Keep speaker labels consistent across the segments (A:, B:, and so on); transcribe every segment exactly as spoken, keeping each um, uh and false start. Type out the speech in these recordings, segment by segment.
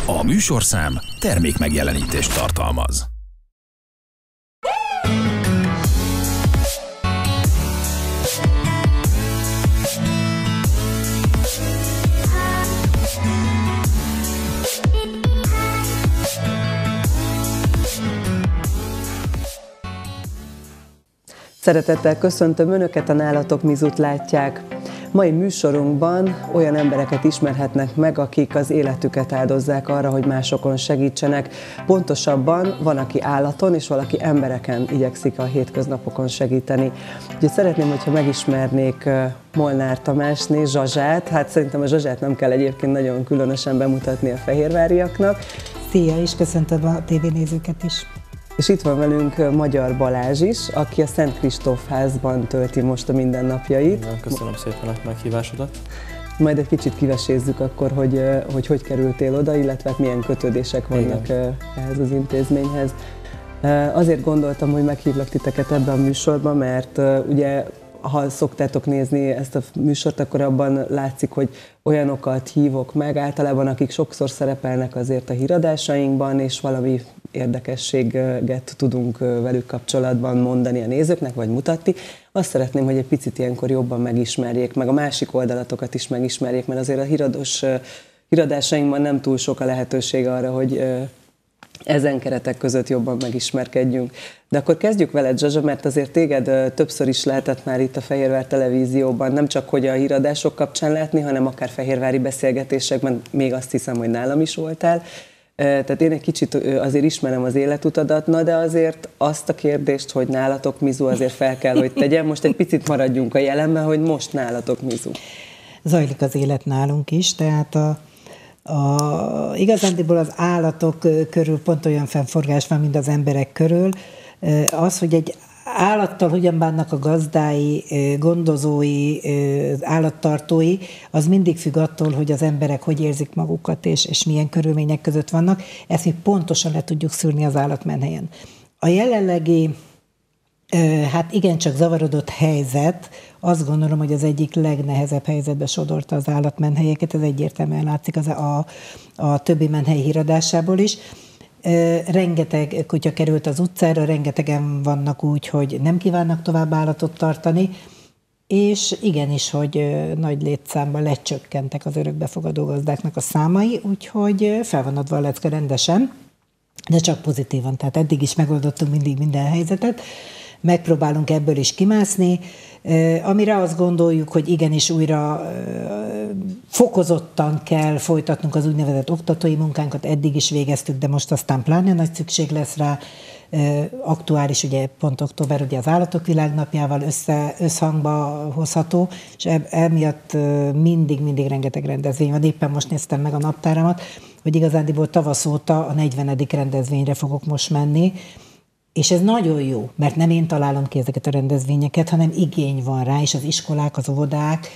A: A műsorszám termék megjelenítést tartalmaz.
B: Szeretettel köszöntöm Önöket, a Nálatok Mizut látják. Mai műsorunkban olyan embereket ismerhetnek meg, akik az életüket áldozzák arra, hogy másokon segítsenek. Pontosabban van, aki állaton és valaki embereken igyekszik a hétköznapokon segíteni. Úgyhogy szeretném, hogyha megismernék Molnár Tamásné Zsazsát. Hát szerintem a Zsazsát nem kell egyébként nagyon különösen bemutatni a fehérváriaknak.
C: Szia, és köszöntöm a tévénézőket is.
B: És itt van velünk Magyar Balázs is, aki a Szent Kristóf házban tölti most a mindennapjait.
D: Köszönöm szépen a meghívásodat.
B: Majd egy kicsit kivesézzük akkor, hogy hogy, hogy kerültél oda, illetve milyen kötődések vannak Igen. ehhez az intézményhez. Azért gondoltam, hogy meghívlak titeket ebben a műsorban, mert ugye ha szoktátok nézni ezt a műsort, akkor abban látszik, hogy olyanokat hívok meg általában, akik sokszor szerepelnek azért a híradásainkban, és valami érdekességet tudunk velük kapcsolatban mondani a nézőknek, vagy mutatni. Azt szeretném, hogy egy picit ilyenkor jobban megismerjék, meg a másik oldalatokat is megismerjék, mert azért a hírados, híradásainkban nem túl sok a lehetőség arra, hogy ezen keretek között jobban megismerkedjünk. De akkor kezdjük veled, Zsazsa, mert azért téged többször is lehetett már itt a Fehérvár Televízióban, nem csak hogy a híradások kapcsán látni, hanem akár fehérvári beszélgetésekben, még azt hiszem, hogy nálam is voltál. Tehát én egy kicsit azért ismerem az életutadat, na de azért azt a kérdést, hogy nálatok Mizu, azért fel kell, hogy tegyem. Most egy picit maradjunk a jelenben, hogy most nálatok Mizu.
C: Zajlik az élet nálunk is, tehát a A, igazándiból az állatok körül pont olyan fennforgás van, mint az emberek körül. Az, hogy egy állattal hogyan bánnak a gazdái, gondozói, állattartói, az mindig függ attól, hogy az emberek hogy érzik magukat, és, és milyen körülmények között vannak. Ezt mi pontosan le tudjuk szűrni az állatmenhelyen. A jelenlegi, hát igencsak zavarodott helyzet, azt gondolom, hogy az egyik legnehezebb helyzetbe sodorta az állatmenhelyeket, ez egyértelműen látszik az a, a többi menhely híradásából is. Rengeteg kutya került az utcára, rengetegen vannak úgy, hogy nem kívánnak tovább állatot tartani, és igenis, hogy nagy létszámban lecsökkentek az örökbefogadó gazdáknak a számai, úgyhogy fel van adva a lecke rendesen, de csak pozitívan, tehát eddig is megoldottunk mindig minden helyzetet, megpróbálunk ebből is kimászni, amire azt gondoljuk, hogy igenis újra fokozottan kell folytatnunk az úgynevezett oktatói munkánkat, eddig is végeztük, de most aztán pláne nagy szükség lesz rá. Aktuális, ugye pont október, ugye az Állatok Világnapjával össze, összhangba hozható, és emiatt mindig-mindig rengeteg rendezvény van. Éppen most néztem meg a naptáramat, hogy igazándiból tavasz óta a negyvenedik rendezvényre fogok most menni, és ez nagyon jó, mert nem én találom ki ezeket a rendezvényeket, hanem igény van rá, és az iskolák, az óvodák,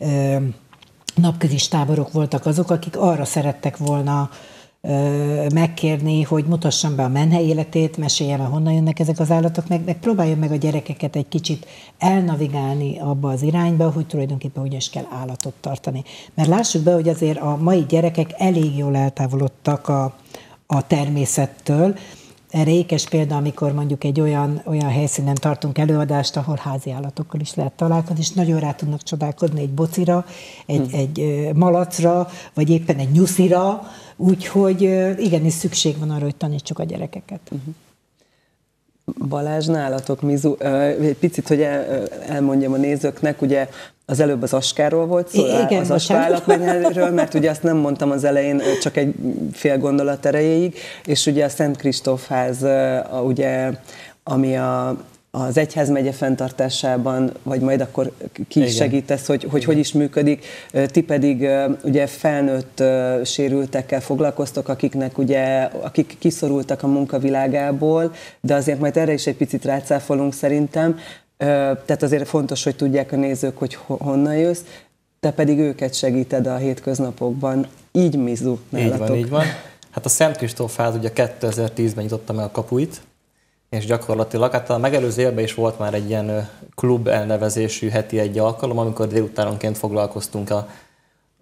C: napközis táborok voltak azok, akik arra szerettek volna megkérni, hogy mutassam be a menhely életét, meséljem el, honnan jönnek ezek az állatok, meg, meg próbáljon meg a gyerekeket egy kicsit elnavigálni abba az irányba, hogy tulajdonképpen hogyan is kell állatot tartani. Mert lássuk be, hogy azért a mai gyerekek elég jól eltávolodtak a, a természettől. Erre ékes példa, amikor mondjuk egy olyan, olyan helyszínen tartunk előadást, ahol házi állatokkal is lehet találkozni, és nagyon rá tudnak csodálkozni egy bocira, egy, hmm. egy malacra, vagy éppen egy nyuszira, úgyhogy igenis szükség van arra, hogy tanítsuk a gyerekeket. Uh-huh.
B: Balázs, nálatok Mizu, egy picit, hogy elmondjam a nézőknek, ugye az előbb az askáról volt szó,
C: Igen,
B: az aska állatmenhelyről, mert ugye azt nem mondtam az elején, csak egy fél gondolat erejéig, és ugye a Szent Kristóf ház, ugye, ami a az egyházmegye fenntartásában, vagy majd akkor ki is segítesz, hogy, hogy hogy is működik. Ti pedig ugye felnőtt sérültekkel foglalkoztok, akiknek ugye, akik kiszorultak a munkavilágából, de azért majd erre is egy picit rácáfolunk szerintem. Tehát azért fontos, hogy tudják a nézők, hogy honnan jössz, te pedig őket segíted a hétköznapokban. Így Mizu nálatok.
D: Így van, így van. Hát a Szent Kristóf ház ugye kétezer-tízben nyitotta meg a kapuit, és gyakorlatilag, hát a megelőző évben is volt már egy ilyen klub elnevezésű heti egy alkalom, amikor délutánonként foglalkoztunk a,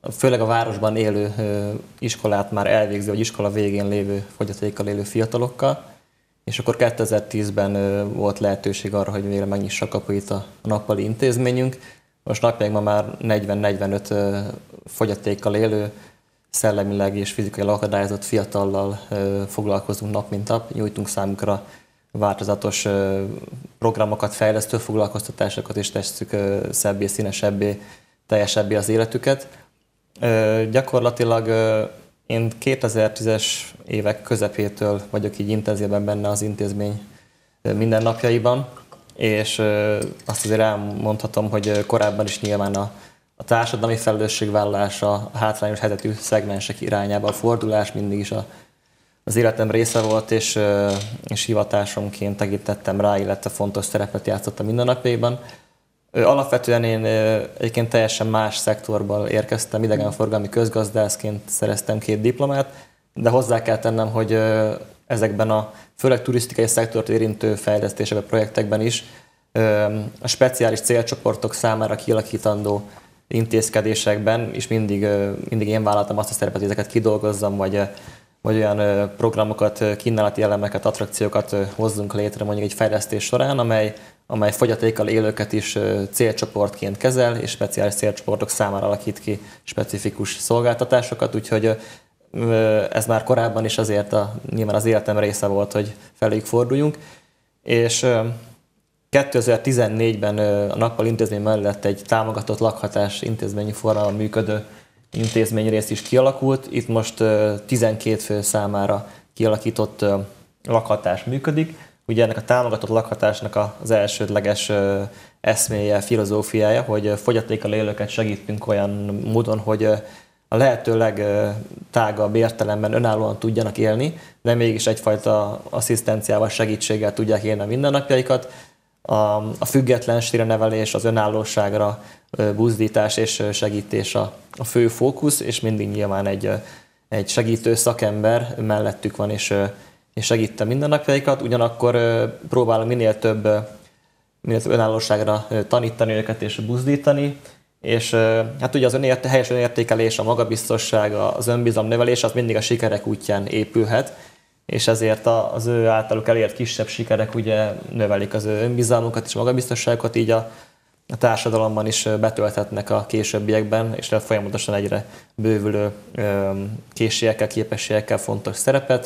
D: főleg a városban élő iskolát már elvégző, vagy iskola végén lévő fogyatékkal élő fiatalokkal, és akkor kétezer-tízben volt lehetőség arra, hogy végre megnyissa a kapuit a nappali intézményünk. Most napjainkban már negyven-negyvenöt fogyatékkal élő, szellemileg és fizikailag akadályozott fiatallal foglalkozunk nap mint nap, nyújtunk számukra változatos programokat, fejlesztő foglalkoztatásokat, és tesszük szebbé, színesebbé, teljesebbé az életüket. Gyakorlatilag én kétezer-tízes évek közepétől vagyok így intenzíven benne az intézmény mindennapjaiban, és azt azért elmondhatom, hogy korábban is nyilván a, a társadalmi felelősségvállalás, a hátrányos helyzetű szegmensek irányába a fordulás mindig is a, az életem része volt, és, és hivatásomként tekintettem rá, illetve fontos szerepet játszottam mindennapjaiban. Alapvetően én egyébként teljesen más szektorból érkeztem, idegenforgalmi közgazdászként szereztem két diplomát, de hozzá kell tennem, hogy ezekben a főleg turisztikai szektort érintő fejlesztésekben, projektekben is a speciális célcsoportok számára kialakítandó intézkedésekben is mindig, mindig én vállaltam azt a szerepet, hogy ezeket kidolgozzam, vagy, vagy olyan programokat, kínálati elemeket, attrakciókat hozzunk létre mondjuk egy fejlesztés során, amely amely fogyatékkal élőket is célcsoportként kezel, és speciális célcsoportok számára alakít ki specifikus szolgáltatásokat, úgyhogy ez már korábban is azért a, nyilván az életem része volt, hogy feléjük forduljunk. És kétezer-tizennégyben a Nappal intézmény mellett egy támogatott lakhatás intézményi formában működő intézményrész is kialakult. Itt most tizenkét fő számára kialakított lakhatás működik. Ugye ennek a támogatott lakhatásnak az elsődleges eszméje, filozófiája, hogy fogyatékkal élőket segítünk olyan módon, hogy a lehető legtágabb értelemben önállóan tudjanak élni, de mégis egyfajta asszisztenciával, segítséggel tudják élni a mindennapjaikat. A, a függetlenségre nevelés, az önállóságra buzdítás és segítés a, a fő fókusz, és mindig nyilván egy, egy segítő szakember mellettük van, és és segítem mindennapjaikat, ugyanakkor próbálom minél több, minél több önállóságra tanítani őket és buzdítani, és hát ugye az önért, helyes önértékelés, a magabiztosság, az önbizalom növelés az mindig a sikerek útján épülhet, és ezért az ő általuk elért kisebb sikerek ugye növelik az ő önbizalmukat és magabiztosságokat, így a, a társadalomban is betölthetnek a későbbiekben, és lehet folyamatosan egyre bővülő készségekkel, képességekkel fontos szerepet,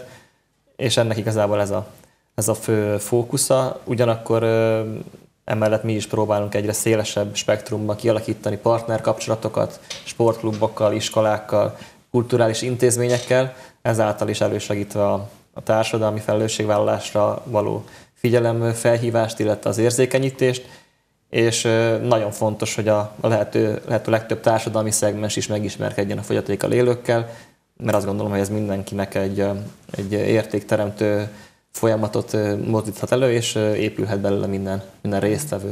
D: és ennek igazából ez a, ez a fő fókusza. Ugyanakkor ö, emellett mi is próbálunk egyre szélesebb spektrumban kialakítani partnerkapcsolatokat sportklubokkal, iskolákkal, kulturális intézményekkel, ezáltal is elősegítve a, a társadalmi felelősségvállalásra való figyelemfelhívást, illetve az érzékenyítést, és ö, nagyon fontos, hogy a, a lehető, lehető legtöbb társadalmi szegmens is megismerkedjen a fogyatékkal élőkkel, mert azt gondolom, hogy ez mindenkinek egy, egy értékteremtő folyamatot mozdíthat elő, és épülhet belőle minden, minden résztvevő.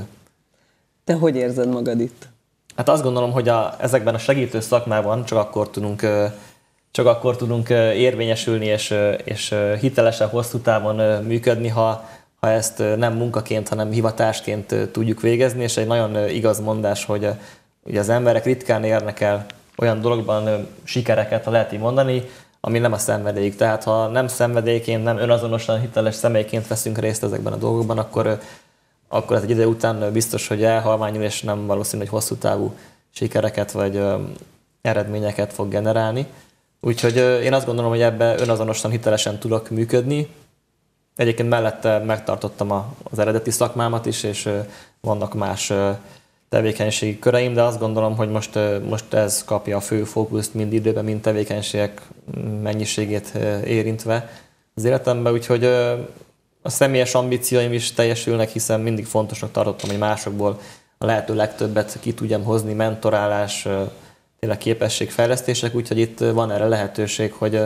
B: Te hogy érzed magad itt?
D: Hát azt gondolom, hogy a, ezekben a segítő szakmában csak akkor tudunk, csak akkor tudunk érvényesülni, és, és hitelesen hosszú távon működni, ha, ha ezt nem munkaként, hanem hivatásként tudjuk végezni, és egy nagyon igaz mondás, hogy ugye az emberek ritkán érnek el olyan dologban sikereket, ha lehet így mondani, ami nem a szenvedélyük. Tehát ha nem szenvedélyként, nem önazonosan hiteles személyként veszünk részt ezekben a dolgokban, akkor, akkor ez egy idő után biztos, hogy elhalványul, és nem valószínű, hogy hosszú távú sikereket vagy eredményeket fog generálni. Úgyhogy én azt gondolom, hogy ebbe önazonosan, hitelesen tudok működni. Egyébként mellette megtartottam az eredeti szakmámat is, és vannak más tevékenységi köreim, de azt gondolom, hogy most, most ez kapja a fő fókuszt mind időben, mind tevékenységek mennyiségét érintve az életemben, úgyhogy a személyes ambícióim is teljesülnek, hiszen mindig fontosnak tartottam, hogy másokból a lehető legtöbbet ki tudjam hozni, mentorálás, tényleg képességfejlesztések, úgyhogy itt van erre lehetőség, hogy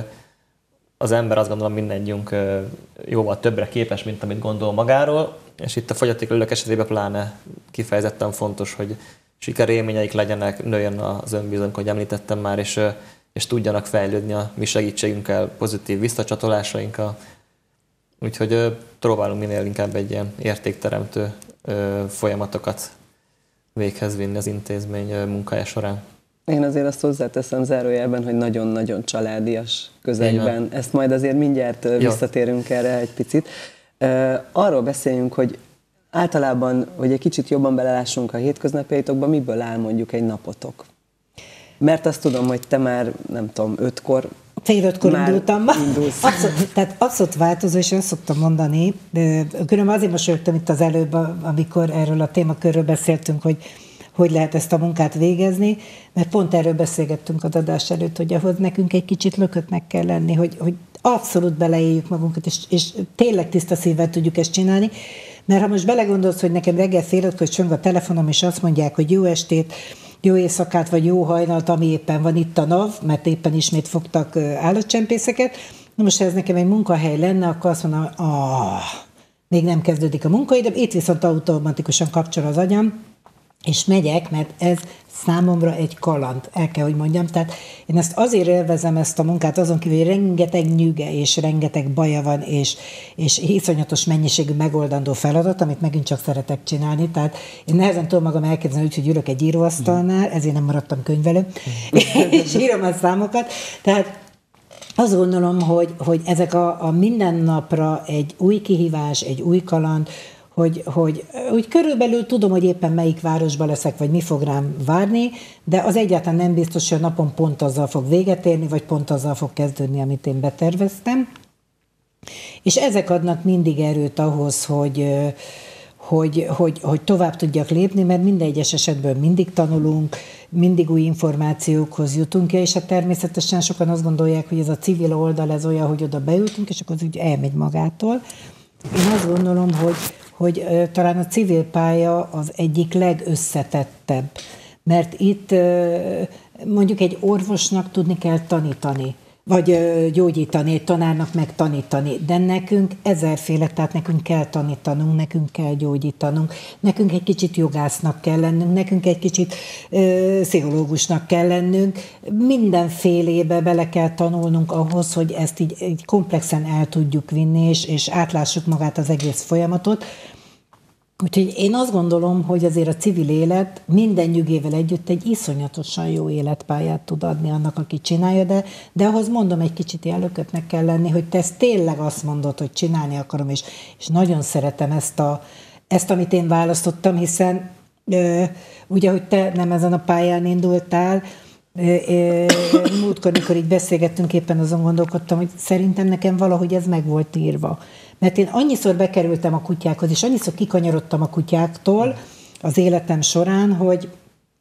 D: az ember azt gondolom mindegyünk jóval többre képes, mint amit gondol magáról, és itt a fogyatékkal élők esetében pláne kifejezetten fontos, hogy sikerélményeik legyenek, nőjön az önbizalmuk, ahogy említettem már, és, és tudjanak fejlődni a mi segítségünkkel, pozitív visszacsatolásainkkal. Úgyhogy próbálunk minél inkább egy ilyen értékteremtő folyamatokat véghez vinni az intézmény munkája során.
B: Én azért azt hozzáteszem zárójelben, hogy nagyon-nagyon családias közegben. Ezt majd azért mindjárt Jó. visszatérünk erre egy picit. Arról beszéljünk, hogy általában, hogy egy kicsit jobban belelássunk a hétköznapjaitokba, miből áll mondjuk egy napotok. Mert azt tudom, hogy te már, nem tudom, ötkor
C: Fél ötkor indultam ma. Abszolút, tehát abszolút változó, és azt szoktam mondani, különben azért mosolyogtam itt az előbb, amikor erről a témakörről beszéltünk, hogy hogy lehet ezt a munkát végezni, mert pont erről beszélgettünk az adás előtt, hogy ahhoz nekünk egy kicsit lökötnek kell lenni, hogy, hogy abszolút beleéljük magunkat, és, és tényleg tiszta szívvel tudjuk ezt csinálni, mert ha most belegondolsz, hogy nekem reggel fél ötkor csöng a telefonom, és azt mondják, hogy jó estét, jó éjszakát, vagy jó hajnalt, ami éppen van itt a NAV, mert éppen ismét fogtak állatcsempészeket. Na most, ha ez nekem egy munkahely lenne, akkor azt mondom, ah, még nem kezdődik a munkaidő, itt viszont automatikusan kapcsol az agyam, és megyek, mert ez számomra egy kaland, el kell, hogy mondjam. Tehát én ezt azért élvezem, ezt a munkát, azon kívül, hogy rengeteg nyüge és rengeteg baja van, és, és iszonyatos mennyiségű megoldandó feladat, amit megint csak szeretek csinálni. Tehát én nehezen tudom magam elképzelni úgy, hogy ülök egy íróasztalnál, ezért nem maradtam könyvelő, és írom a számokat. Tehát azt gondolom, hogy, hogy ezek a, a mindennapra egy új kihívás, egy új kaland, Hogy, hogy úgy körülbelül tudom, hogy éppen melyik városban leszek, vagy mi fog rám várni, de az egyáltalán nem biztos, hogy a napon pont azzal fog véget érni, vagy pont azzal fog kezdődni, amit én beterveztem. És ezek adnak mindig erőt ahhoz, hogy, hogy, hogy, hogy tovább tudjak lépni, mert minden egyes esetből mindig tanulunk, mindig új információkhoz jutunk, és hát természetesen sokan azt gondolják, hogy ez a civil oldal, ez olyan, hogy oda beültünk, és akkor az úgy elmegy magától. Én azt gondolom, hogy hogy talán a civil pálya az egyik legösszetettebb, mert itt mondjuk egy orvosnak tudni kell tanítani, vagy gyógyítani, egy tanárnak meg tanítani, de nekünk ezerféle, tehát nekünk kell tanítanunk, nekünk kell gyógyítanunk, nekünk egy kicsit jogásznak kell lennünk, nekünk egy kicsit ö, pszichológusnak kell lennünk, mindenfélébe bele kell tanulnunk ahhoz, hogy ezt így, így komplexen el tudjuk vinni, és, és átlássuk magát az egész folyamatot. Úgyhogy én azt gondolom, hogy azért a civil élet minden nyugével együtt egy iszonyatosan jó életpályát tud adni annak, aki csinálja, de, de ahhoz mondom, egy kicsit ilyen lökötnek kell lenni, hogy te ezt tényleg azt mondod, hogy csinálni akarom, és, és nagyon szeretem ezt, a, ezt, amit én választottam, hiszen ö, ugye, hogy te nem ezen a pályán indultál, múltkor, mikor így beszélgettünk, éppen azon gondolkodtam, hogy szerintem nekem valahogy ez meg volt írva. Mert én annyiszor bekerültem a kutyákhoz, és annyiszor kikanyarodtam a kutyáktól az életem során, hogy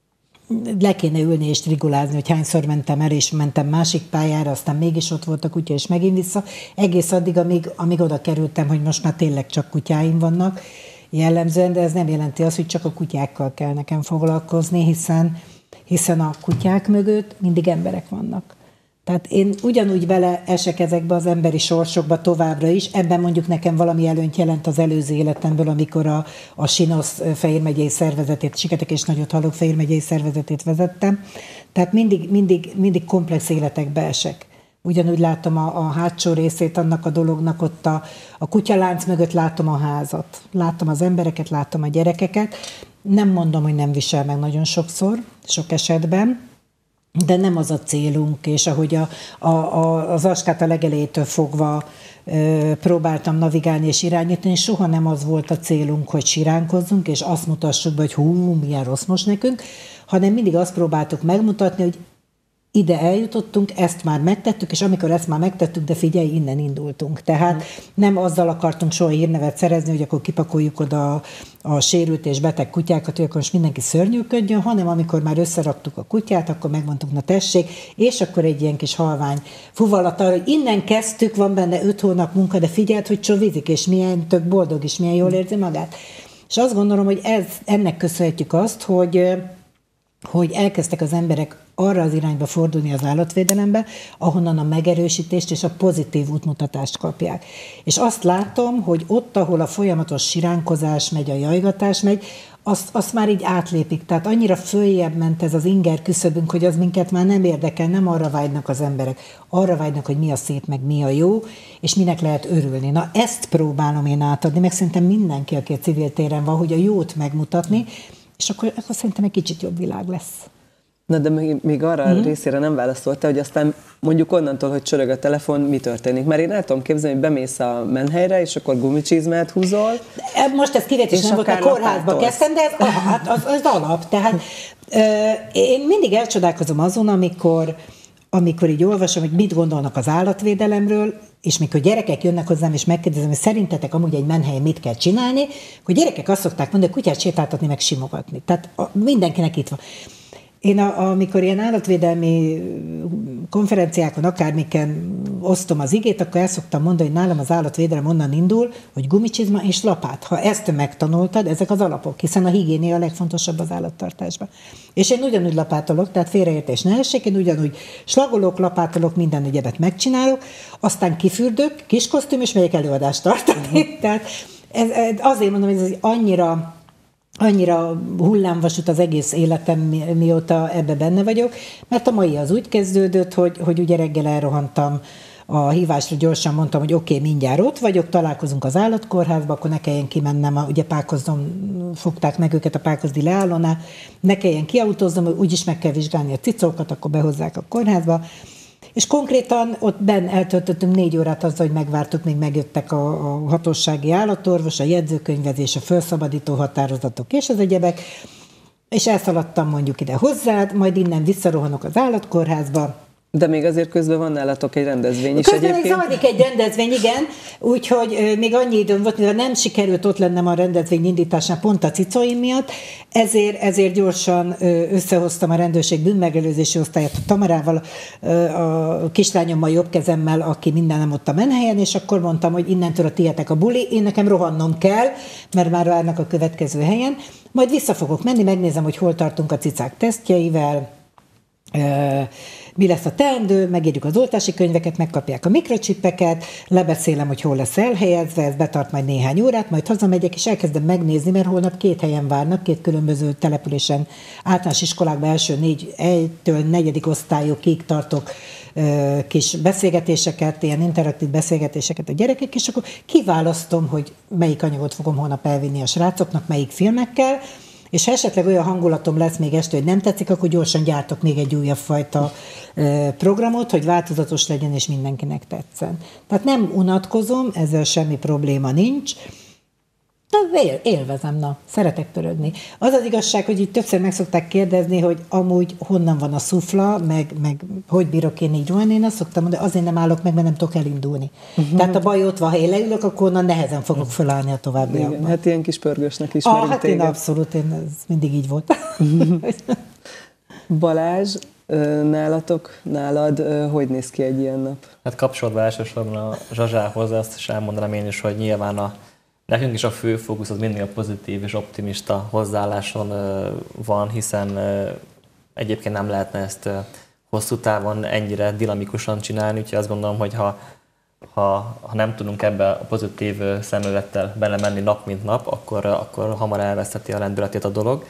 C: le kéne ülni és trigulázni, hogy hányszor mentem el, és mentem másik pályára, aztán mégis ott volt a kutya, és megint vissza. Egész addig, amíg, amíg oda kerültem, hogy most már tényleg csak kutyáim vannak jellemzően, de ez nem jelenti azt, hogy csak a kutyákkal kell nekem foglalkozni, hiszen, hiszen a kutyák mögött mindig emberek vannak. Tehát én ugyanúgy bele esek ezekbe az emberi sorsokba továbbra is, ebben mondjuk nekem valami előnyt jelent az előző életemből, amikor a, a Sinosz Fejér megyei szervezetét, Siketek és Nagyothallók Fejér megyei szervezetét vezettem. Tehát mindig, mindig, mindig komplex életekbe esek. Ugyanúgy látom a, a hátsó részét annak a dolognak, ott a, a kutyalánc mögött látom a házat. Látom az embereket, látom a gyerekeket. Nem mondom, hogy nem visel meg nagyon sokszor, sok esetben, de nem az a célunk, és ahogy a, a, a, az askát a legelejétől fogva ö, próbáltam navigálni és irányítani, és soha nem az volt a célunk, hogy siránkozzunk, és azt mutassuk be, hogy hú, milyen rossz most nekünk, hanem mindig azt próbáltuk megmutatni, hogy ide eljutottunk, ezt már megtettük, és amikor ezt már megtettük, de figyelj, innen indultunk. Tehát nem azzal akartunk soha hírnevet szerezni, hogy akkor kipakoljuk oda a, a sérült és beteg kutyákat, hogy akkor most mindenki szörnyűködjön, hanem amikor már összeraktuk a kutyát, akkor megmondtuk, na tessék, és akkor egy ilyen kis halvány fuvalat arra, hogy innen kezdtük, van benne öt hónap munka, de figyeld, hogy csovizik, és milyen tök boldog, és milyen jól érzi magát. És azt gondolom, hogy ez, ennek köszönhetjük azt, hogy hogy elkezdtek az emberek arra az irányba fordulni az állatvédelembe, ahonnan a megerősítést és a pozitív útmutatást kapják. És azt látom, hogy ott, ahol a folyamatos siránkozás megy, a jajgatás megy, azt, azt már így átlépik. Tehát annyira följebb ment ez az inger küszöbünk, hogy az minket már nem érdekel, nem arra vágynak az emberek. Arra vágynak, hogy mi a szép, meg mi a jó, és minek lehet örülni. Na ezt próbálom én átadni, meg szerintem mindenki, aki a civil téren van, hogy a jót megmutatni, és akkor, akkor szerintem egy kicsit jobb világ lesz.
B: Na de még, még arra mm. részére nem válaszolta, hogy aztán mondjuk onnantól, hogy csörög a telefon, mi történik. Mert én el tudom képzelni, hogy bemész a menhelyre, és akkor gumicsizmát húzol.
C: Most ez kivetés nem volt, a kórházba kezdtem, de ez, hát az, az alap. Tehát euh, én mindig elcsodálkozom azon, amikor, amikor így olvasom, hogy mit gondolnak az állatvédelemről, és mikor gyerekek jönnek hozzám, és megkérdezem, hogy szerintetek amúgy egy menhelyen mit kell csinálni, hogy gyerekek azt szokták mondani, hogy kutyát sétáltatni, meg simogatni. Tehát a, mindenkinek itt van. Én a, amikor ilyen állatvédelmi konferenciákon, akármiken osztom az igét, akkor el szoktam mondani, hogy nálam az állatvédelem onnan indul, hogy gumicsizma és lapát. Ha ezt megtanultad, ezek az alapok, hiszen a higiénia a legfontosabb az állattartásban. És én ugyanúgy lapátolok, tehát félreértés ne essék, én ugyanúgy slagolok, lapátolok, minden egyebet megcsinálok, aztán kifürdök, kis kosztüm, és megyek előadást tartani. Uh-huh. Tehát ez, ez, azért mondom, hogy ez annyira annyira hullámvasút az egész életem, mióta ebbe benne vagyok, mert a mai az úgy kezdődött, hogy, hogy ugye reggel elrohantam a hívásra, gyorsan mondtam, hogy oké, okay, mindjárt ott vagyok, találkozunk az állatkórházba, akkor ne kelljen kimennem, a, ugye Pákozdon fogták meg őket a Pákozdi leállónál, ne kelljen kiautóznom, hogy úgyis meg kell vizsgálni a cicókat, akkor behozzák a kórházba. És konkrétan ott benn eltöltöttünk négy órát azzal, hogy megvártuk, még megjöttek a, a hatósági állatorvos, a jegyzőkönyvezés, a felszabadító határozatok és az egyebek, és elszaladtam mondjuk ide hozzád, majd innen visszarohanok az állatkórházba.
B: De még azért közben van nálatok egy rendezvény is
C: közben
B: egyébként.
C: Közben zavadik egy rendezvény, igen, úgyhogy még annyi időm volt, mivel nem sikerült ott lennem a rendezvény indításán pont a cicóim miatt, ezért, ezért gyorsan összehoztam a rendőrség bűnmegelőzési osztályát a Tamarával, a kislányommal, jobb kezemmel, aki mindenem ott a menhelyen, és akkor mondtam, hogy innentől a tietek a buli, én nekem rohannom kell, mert már várnak a következő helyen, majd vissza fogok menni, megnézem, hogy hol tartunk a cicák tesztjeivel, mi lesz a teendő, megírjuk az oltási könyveket, megkapják a mikrocsippeket, lebeszélem, hogy hol lesz elhelyezve, ez betart majd néhány órát, majd hazamegyek, és elkezdem megnézni, mert holnap két helyen várnak, két különböző településen, általános iskolákban első négy, egytől negyedik osztályokig tartok ö, kis beszélgetéseket, ilyen interaktív beszélgetéseket a gyerekek, és akkor kiválasztom, hogy melyik anyagot fogom holnap elvinni a srácoknak, melyik filmekkel, és ha esetleg olyan hangulatom lesz még este, hogy nem tetszik, akkor gyorsan gyártok még egy újabb fajta programot, hogy változatos legyen, és mindenkinek tetszen. Tehát nem unatkozom, ezzel semmi probléma nincs. Él, élvezem, na, szeretek törődni. Az az igazság, hogy itt többször meg szokták kérdezni, hogy amúgy honnan van a szufla, meg, meg hogy bírok én így rohanni, én azt szoktam mondani, azért nem állok meg, mert nem tudok elindulni. Uh-huh. Tehát a baj ott van, ha én leülök, akkor onnan nehezen fogok felállni a továbbiakban.
B: Hát ilyen kis pörgősnek ismerünk
C: ah, hát
B: téged.
C: én abszolút, én, ez mindig így volt.
B: Balázs, nálatok, nálad, hogy néz ki egy ilyen nap?
D: Hát kapcsolódva elsősorban a Zsazsához, azt is elmondanám én is, hogy nyilván a nekünk is a fő fókusz az mindig a pozitív és optimista hozzáálláson van, hiszen egyébként nem lehetne ezt hosszú távon ennyire dinamikusan csinálni, úgyhogy azt gondolom, hogy ha, ha, ha nem tudunk ebbe a pozitív szemlélettel belemenni nap mint nap, akkor, akkor hamar elvesztheti a lendületét a dolog.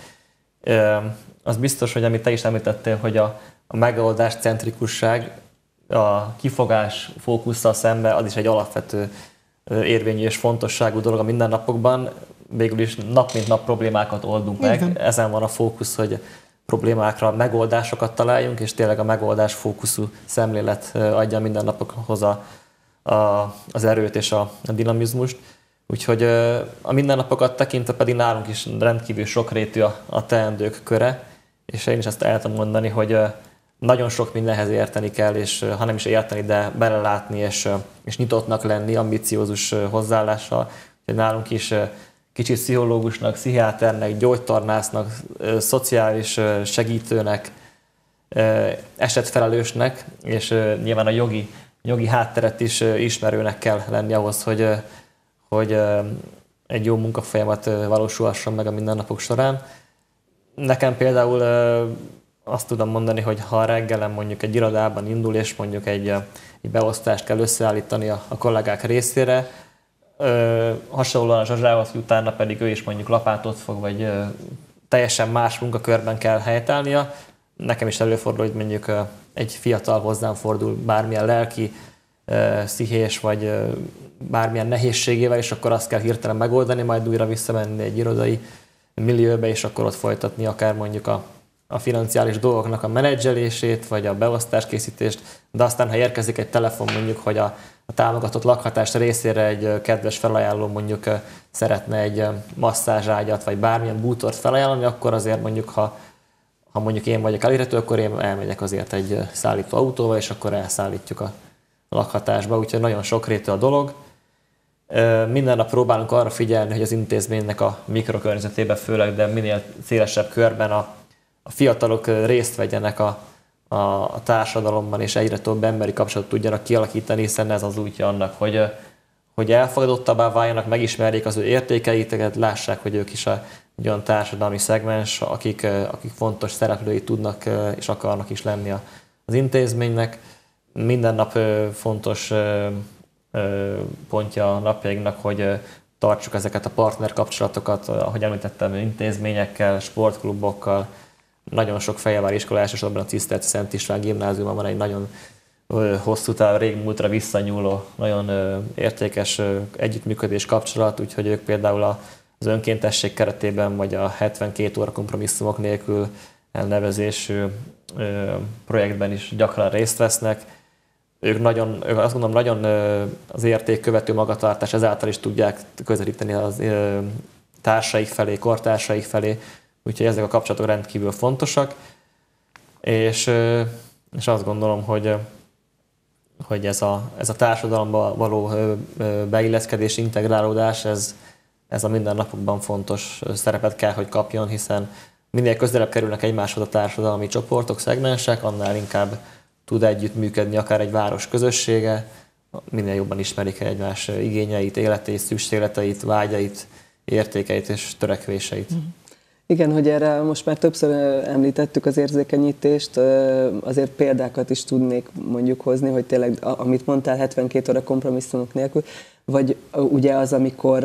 D: Az biztos, hogy amit te is említettél, hogy a, a megoldás centrikusság, a kifogás fókusszal szembe, az is egy alapvető érvényű és fontosságú dolog a mindennapokban. Végül is nap mint nap problémákat oldunk meg. Igen. Ezen van a fókusz, hogy problémákra megoldásokat találjunk, és tényleg a megoldás fókuszú szemlélet adja a mindennapokhoz a, a, az erőt és a, a dinamizmust. Úgyhogy a mindennapokat tekintve pedig nálunk is rendkívül sokrétű a, a teendők köre, és én is ezt el tudom mondani, hogy nagyon sok mindenhez érteni kell, és ha nem is érteni, de belelátni, és, és nyitottnak lenni, ambiciózus hozzáállással. Úgyhogy nálunk is kicsit pszichológusnak, pszichiáternek, gyógytornásznak, szociális segítőnek, esetfelelősnek, és nyilván a jogi, jogi hátteret is ismerőnek kell lenni ahhoz, hogy, hogy egy jó munkafolyamat valósulhasson meg a mindennapok során. Nekem például azt tudom mondani, hogy ha reggelen mondjuk egy irodában indul, és mondjuk egy, egy beosztást kell összeállítani a, a kollégák részére, ö, hasonlóan a Zsazsához, utána pedig ő is mondjuk lapátot fog, vagy ö, teljesen más munkakörben kell helytállnia. Nekem is előfordul, hogy mondjuk ö, egy fiatal hozzám fordul bármilyen lelki, ö, pszichés, vagy ö, bármilyen nehézségével, és akkor azt kell hirtelen megoldani, majd újra visszamenni egy irodai millióbe, és akkor ott folytatni akár mondjuk a a financiális dolgoknak a menedzselését, vagy a beosztáskészítést, de aztán, ha érkezik egy telefon mondjuk, hogy a, a támogatott lakhatás részére egy kedves felajánló mondjuk szeretne egy masszázságyat, vagy bármilyen bútort felajánlani, akkor azért mondjuk, ha, ha mondjuk én vagyok elérhető, akkor én elmegyek azért egy szállító autóval, és akkor elszállítjuk a lakhatásba, úgyhogy nagyon sokrétű a dolog. Minden nap próbálunk arra figyelni, hogy az intézménynek a mikrokörnyezetében főleg, de minél szélesebb körben a, a fiatalok részt vegyenek a, a, a társadalomban, és egyre több emberi kapcsolatot tudjanak kialakítani, hiszen ez az útja annak, hogy, hogy elfogadottabbá váljanak, megismerjék az ő értékeit, lássák, hogy ők is a, egy olyan társadalmi szegmens, akik, akik fontos szereplői tudnak és akarnak is lenni az intézménynek. Minden nap fontos pontja a napjainknak, hogy tartsuk ezeket a partner kapcsolatokat, ahogy említettem, intézményekkel, sportklubokkal. Nagyon sok Fehérvári iskola, elsősorban a Ciszterci Szent István gimnáziumban van egy nagyon hosszú távú, régmúltra visszanyúló, nagyon értékes együttműködés kapcsolat, úgyhogy ők például az önkéntesség keretében, vagy a hetvenkét óra kompromisszumok nélkül elnevezésű projektben is gyakran részt vesznek. Ők nagyon, ők azt gondolom, nagyon az értékkövető magatartás, ezáltal is tudják közelíteni az társaik felé, kortársaik felé, úgyhogy ezek a kapcsolatok rendkívül fontosak, és, és azt gondolom, hogy, hogy ez a, ez a társadalomba való beilleszkedés, integrálódás, ez, ez a mindennapokban fontos szerepet kell, hogy kapjon, hiszen minél közelebb kerülnek egymáshoz a társadalmi csoportok, szegmensek, annál inkább tud együttműködni akár egy város közössége, minél jobban ismerik egymás igényeit, életét, szükségleteit, vágyait, értékeit és törekvéseit.
B: Igen, hogy erre most már többször említettük az érzékenyítést, azért példákat is tudnék mondjuk hozni, hogy tényleg, amit mondtál, hetvenkét óra kompromisszumok nélkül, vagy ugye az, amikor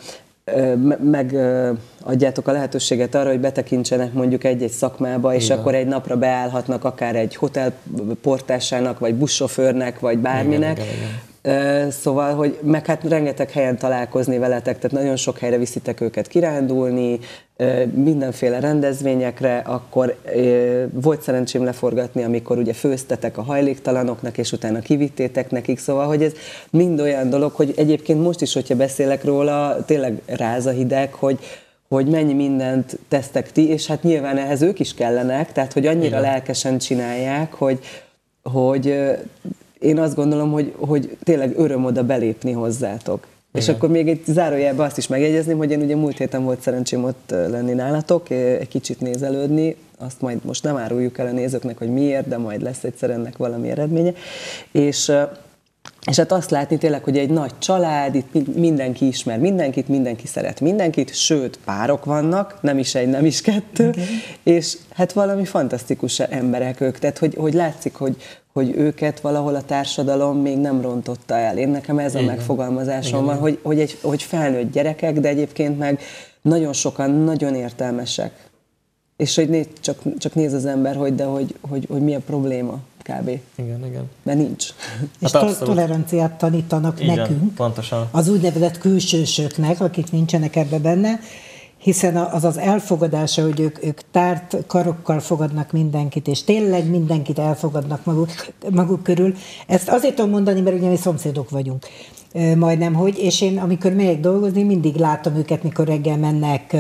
B: megadjátok a lehetőséget arra, hogy betekintsenek mondjuk egy-egy szakmába, és igen, akkor egy napra beállhatnak akár egy hotelportásának, vagy buszsofőrnek, vagy bárminek. Igen, igen, igen. Szóval, hogy meg hát rengeteg helyen találkozni veletek, tehát nagyon sok helyre viszitek őket kirándulni, mindenféle rendezvényekre, akkor volt szerencsém leforgatni, amikor ugye főztetek a hajléktalanoknak, és utána kivittétek nekik, szóval, hogy ez mind olyan dolog, hogy egyébként most is, hogyha beszélek róla, tényleg ráz a hideg, hogy, hogy mennyi mindent tesztek ti, és hát nyilván ehhez ők is kellenek, tehát hogy annyira igen, lelkesen csinálják, hogy, hogy én azt gondolom, hogy, hogy tényleg öröm oda belépni hozzátok. Igen. És akkor még egy zárójelben azt is megjegyezném, hogy én ugye múlt héten volt szerencsém ott lenni nálatok, egy kicsit nézelődni, azt majd most nem áruljuk el a nézőknek, hogy miért, de majd lesz egyszer ennek valami eredménye. És, és hát azt látni tényleg, hogy egy nagy család, itt mindenki ismer mindenkit, mindenki szeret mindenkit, sőt, párok vannak, nem is egy, nem is kettő, okay, és hát valami fantasztikus emberek ők, tehát hogy, hogy látszik, hogy hogy őket valahol a társadalom még nem rontotta el. Én nekem ez a igen, megfogalmazásom igen, van, hogy, hogy, egy, hogy felnőtt gyerekek, de egyébként meg nagyon sokan nagyon értelmesek. És hogy néz, csak, csak néz az ember, hogy de hogy, hogy, hogy mi a probléma kb. Igen, igen. De nincs.
C: És hát toleranciát tanítanak igen, nekünk,
D: pontosan,
C: az úgynevezett külsősöknek, akik nincsenek ebbe benne, hiszen az az elfogadása, hogy ők, ők tárt karokkal fogadnak mindenkit, és tényleg mindenkit elfogadnak maguk, maguk körül. Ezt azért tudom mondani, mert ugye mi szomszédok vagyunk majdnem, hogy, és én amikor megyek dolgozni, mindig látom őket, mikor reggel mennek,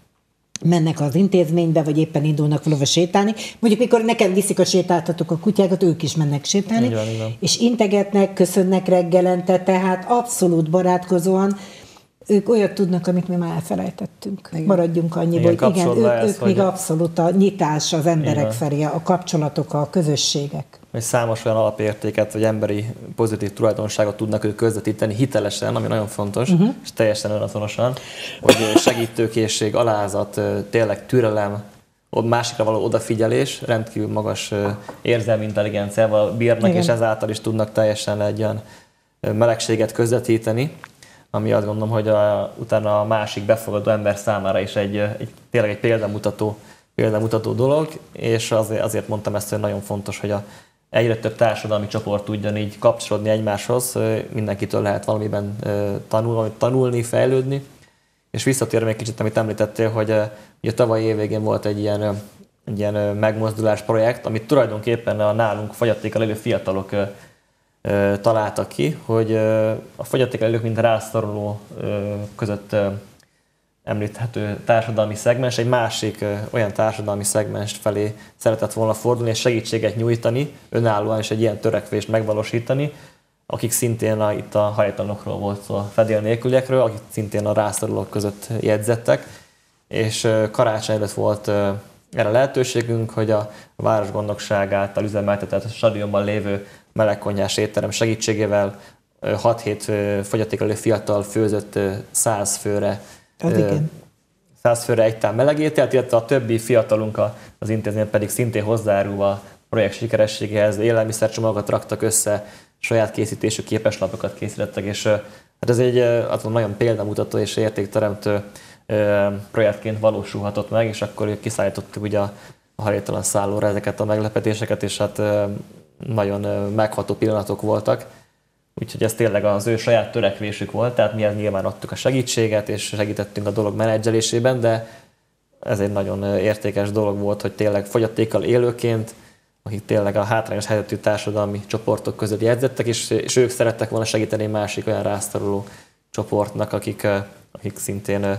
C: mennek az intézménybe, vagy éppen indulnak valahova sétálni. Mondjuk, mikor nekem viszik a sétáltatók a kutyákat, ők is mennek sétálni, igen, igen, és integetnek, köszönnek reggelente, tehát abszolút barátkozóan. Ők olyat tudnak, amit mi már elfelejtettünk. Igen. Maradjunk annyiból. Igen, igen ők, lesz, ők még abszolút a nyitás az emberek igen, felé, a kapcsolatok, a közösségek.
D: És számos olyan alapértéket, vagy emberi pozitív tulajdonságot tudnak ők közvetíteni hitelesen, ami nagyon fontos, uh-huh, és teljesen önazonosan, hogy segítőkészség, alázat, tényleg türelem, másikra való odafigyelés, rendkívül magas érzelmi intelligenciával bírnak, igen, és ezáltal is tudnak teljesen egy olyan melegséget közvetíteni, ami azt gondolom, hogy a, utána a másik befogadó ember számára is egy, egy tényleg egy példamutató, példamutató dolog, és azért, azért mondtam ezt, hogy nagyon fontos, hogy a, egyre több társadalmi csoport tudjon így kapcsolódni egymáshoz, mindenkitől lehet valamiben tanul, tanulni, fejlődni, és visszatérve egy kicsit, amit említettél, hogy ugye tavalyi év végén volt egy ilyen egy ilyen megmozdulás projekt, amit tulajdonképpen a nálunk fogyatékkal élő fiatalok találtak ki, hogy a fogyatékkal élők, mint rászoruló között említhető társadalmi szegmens egy másik olyan társadalmi szegmens felé szeretett volna fordulni és segítséget nyújtani, önállóan is egy ilyen törekvést megvalósítani, akik szintén a, itt a hajléktalanokról volt szó, a fedél nélküliekről, akik szintén a rászorulók között jegyzettek, és karácsony előtt volt erre lehetőségünk, hogy a Városgondnokság által üzemeltetett a stadionban lévő melegkonyhás étterem segítségével hat-hét fogyatékkal élő fiatal főzött száz főre száz főre egy tál meleg ételt, illetve a többi fiatalunk az intézmény pedig szintén hozzájárulva a projekt sikerességéhez élelmiszercsomagokat raktak össze, saját készítésű képeslapokat készítettek, és hát ez egy azt mondom, nagyon példamutató és értékteremtő projektként valósulhatott meg, és akkor kiszállítottuk ugye a hajléktalan szállóra ezeket a meglepetéseket, és hát nagyon megható pillanatok voltak. Úgyhogy ez tényleg az ő saját törekvésük volt, tehát mi nyilván adtuk a segítséget, és segítettünk a dolog menedzselésében, de ez egy nagyon értékes dolog volt, hogy tényleg fogyatékkal élőként, akik tényleg a hátrányos helyzetű társadalmi csoportok között jegyzettek, és, és ők szerettek volna segíteni másik olyan rászoruló csoportnak, akik, akik szintén,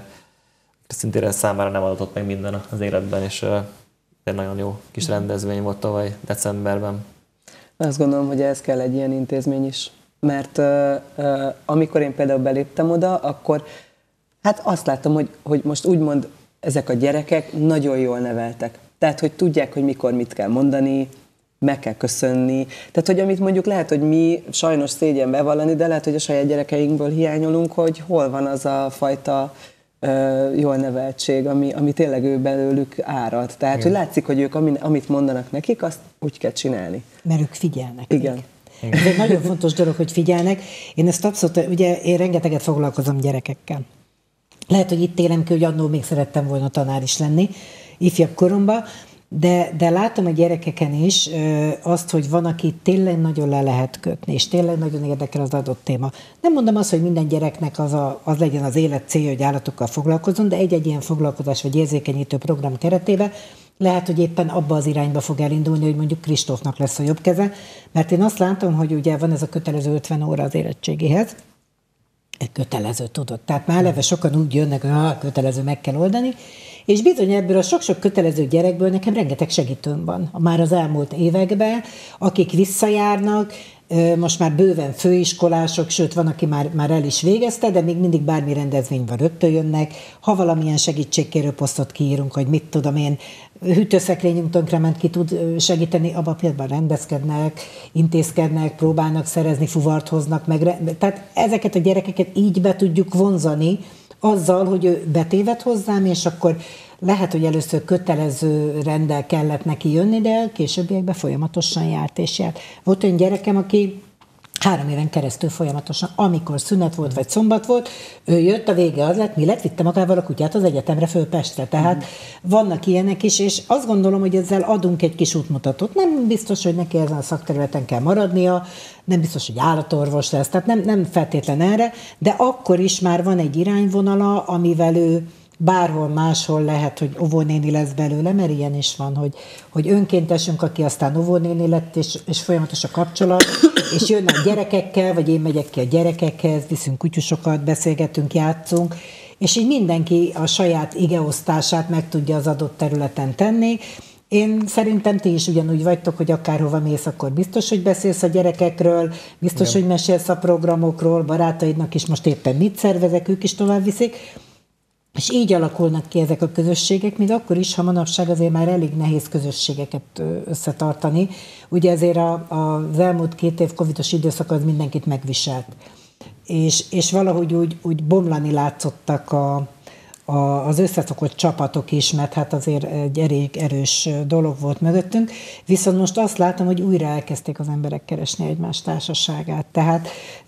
D: szintén számára nem adott meg minden az életben, és egy nagyon jó kis rendezvény volt tavaly decemberben.
B: Azt gondolom, hogy ez kell egy ilyen intézmény is. Mert uh, uh, amikor én például beléptem oda, akkor hát azt láttam, hogy, hogy most úgymond ezek a gyerekek nagyon jól neveltek. Tehát, hogy tudják, hogy mikor mit kell mondani, meg kell köszönni. Tehát, hogy amit mondjuk lehet, hogy mi sajnos szégyen bevallani, de lehet, hogy a saját gyerekeinkből hiányolunk, hogy hol van az a fajta uh, jól neveltség, ami, ami tényleg ő belőlük árad. Tehát, igen. Hogy látszik, hogy ők amit mondanak nekik, azt úgy kell csinálni.
C: Mert ők figyelnek.
B: Igen.
C: Még. Ez egy nagyon fontos dolog, hogy figyelnek. Én ezt abszolút, ugye én rengeteget foglalkozom gyerekekkel. Lehet, hogy itt élem ki, hogy annól még szerettem volna tanár is lenni, ifjabb koromban, de, de látom a gyerekeken is azt, hogy van, aki tényleg nagyon le lehet kötni, és tényleg nagyon érdekel az adott téma. Nem mondom azt, hogy minden gyereknek az, a, az legyen az élet célja, hogy állatokkal foglalkozzon, de egy-egy ilyen foglalkozás vagy érzékenyítő program keretében lehet, hogy éppen abba az irányba fog elindulni, hogy mondjuk Kristófnak lesz a jobb keze, mert én azt látom, hogy ugye van ez a kötelező ötven óra az érettségéhez, egy kötelező, tudod. Tehát már eleve sokan úgy jönnek, hogy ah, kötelező, meg kell oldani, és bizony ebből a sok-sok kötelező gyerekből nekem rengeteg segítőm van már az elmúlt években, akik visszajárnak, most már bőven főiskolások, sőt van, aki már, már el is végezte, de még mindig bármi rendezvényben rögtön jönnek. Ha valamilyen segítségkérő posztot kiírunk, hogy mit tudom én, hűtőszekrényünk tönkrement, ki tud segíteni, abban például rendezkednek, intézkednek, próbálnak szerezni, fuvart hoznak meg. Tehát ezeket a gyerekeket így be tudjuk vonzani, azzal, hogy ő betéved hozzám, és akkor lehet, hogy először kötelező renddel kellett neki jönni, de későbbiekben folyamatosan járt és járt. Volt olyan gyerekem, aki három éven keresztül folyamatosan, amikor szünet volt, vagy szombat volt, ő jött, a vége az lett, mi lett, vitte magával a kutyát az egyetemre föl Pestre. Tehát mm. vannak ilyenek is, és azt gondolom, hogy ezzel adunk egy kis útmutatót. Nem biztos, hogy neki ezen a szakterületen kell maradnia, nem biztos, hogy állatorvos lesz, tehát nem, nem feltétlen erre, de akkor is már van egy irányvonala, amivel ő bárhol máshol lehet, hogy óvónéni lesz belőle, mert ilyen is van, hogy, hogy önkéntesünk, aki aztán óvónéni lett, és, és folyamatos a kapcsolat, és jönnek gyerekekkel, vagy én megyek ki a gyerekekhez, viszünk kutyusokat, beszélgetünk, játszunk, és így mindenki a saját igeosztását meg tudja az adott területen tenni. Én szerintem ti is ugyanúgy vagytok, hogy akárhova mész, akkor biztos, hogy beszélsz a gyerekekről, biztos, igen. hogy mesélsz a programokról, barátaidnak is most éppen mit szervezek, ők is tovább viszik. És így alakulnak ki ezek a közösségek, még akkor is, ha manapság azért már elég nehéz közösségeket összetartani. Ugye ezért a, a, az elmúlt két év covidos időszak az mindenkit megviselt. És, és valahogy úgy, úgy bomlani látszottak a, a, az összeszokott csapatok is, mert hát azért egy elég erős dolog volt mögöttünk. Viszont most azt látom, hogy újra elkezdték az emberek keresni egymás társaságát. Tehát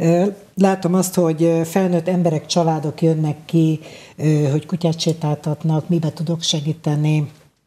C: látom azt, hogy felnőtt emberek, családok jönnek ki, hogy kutyát sétáltatnak, mibe tudok segíteni.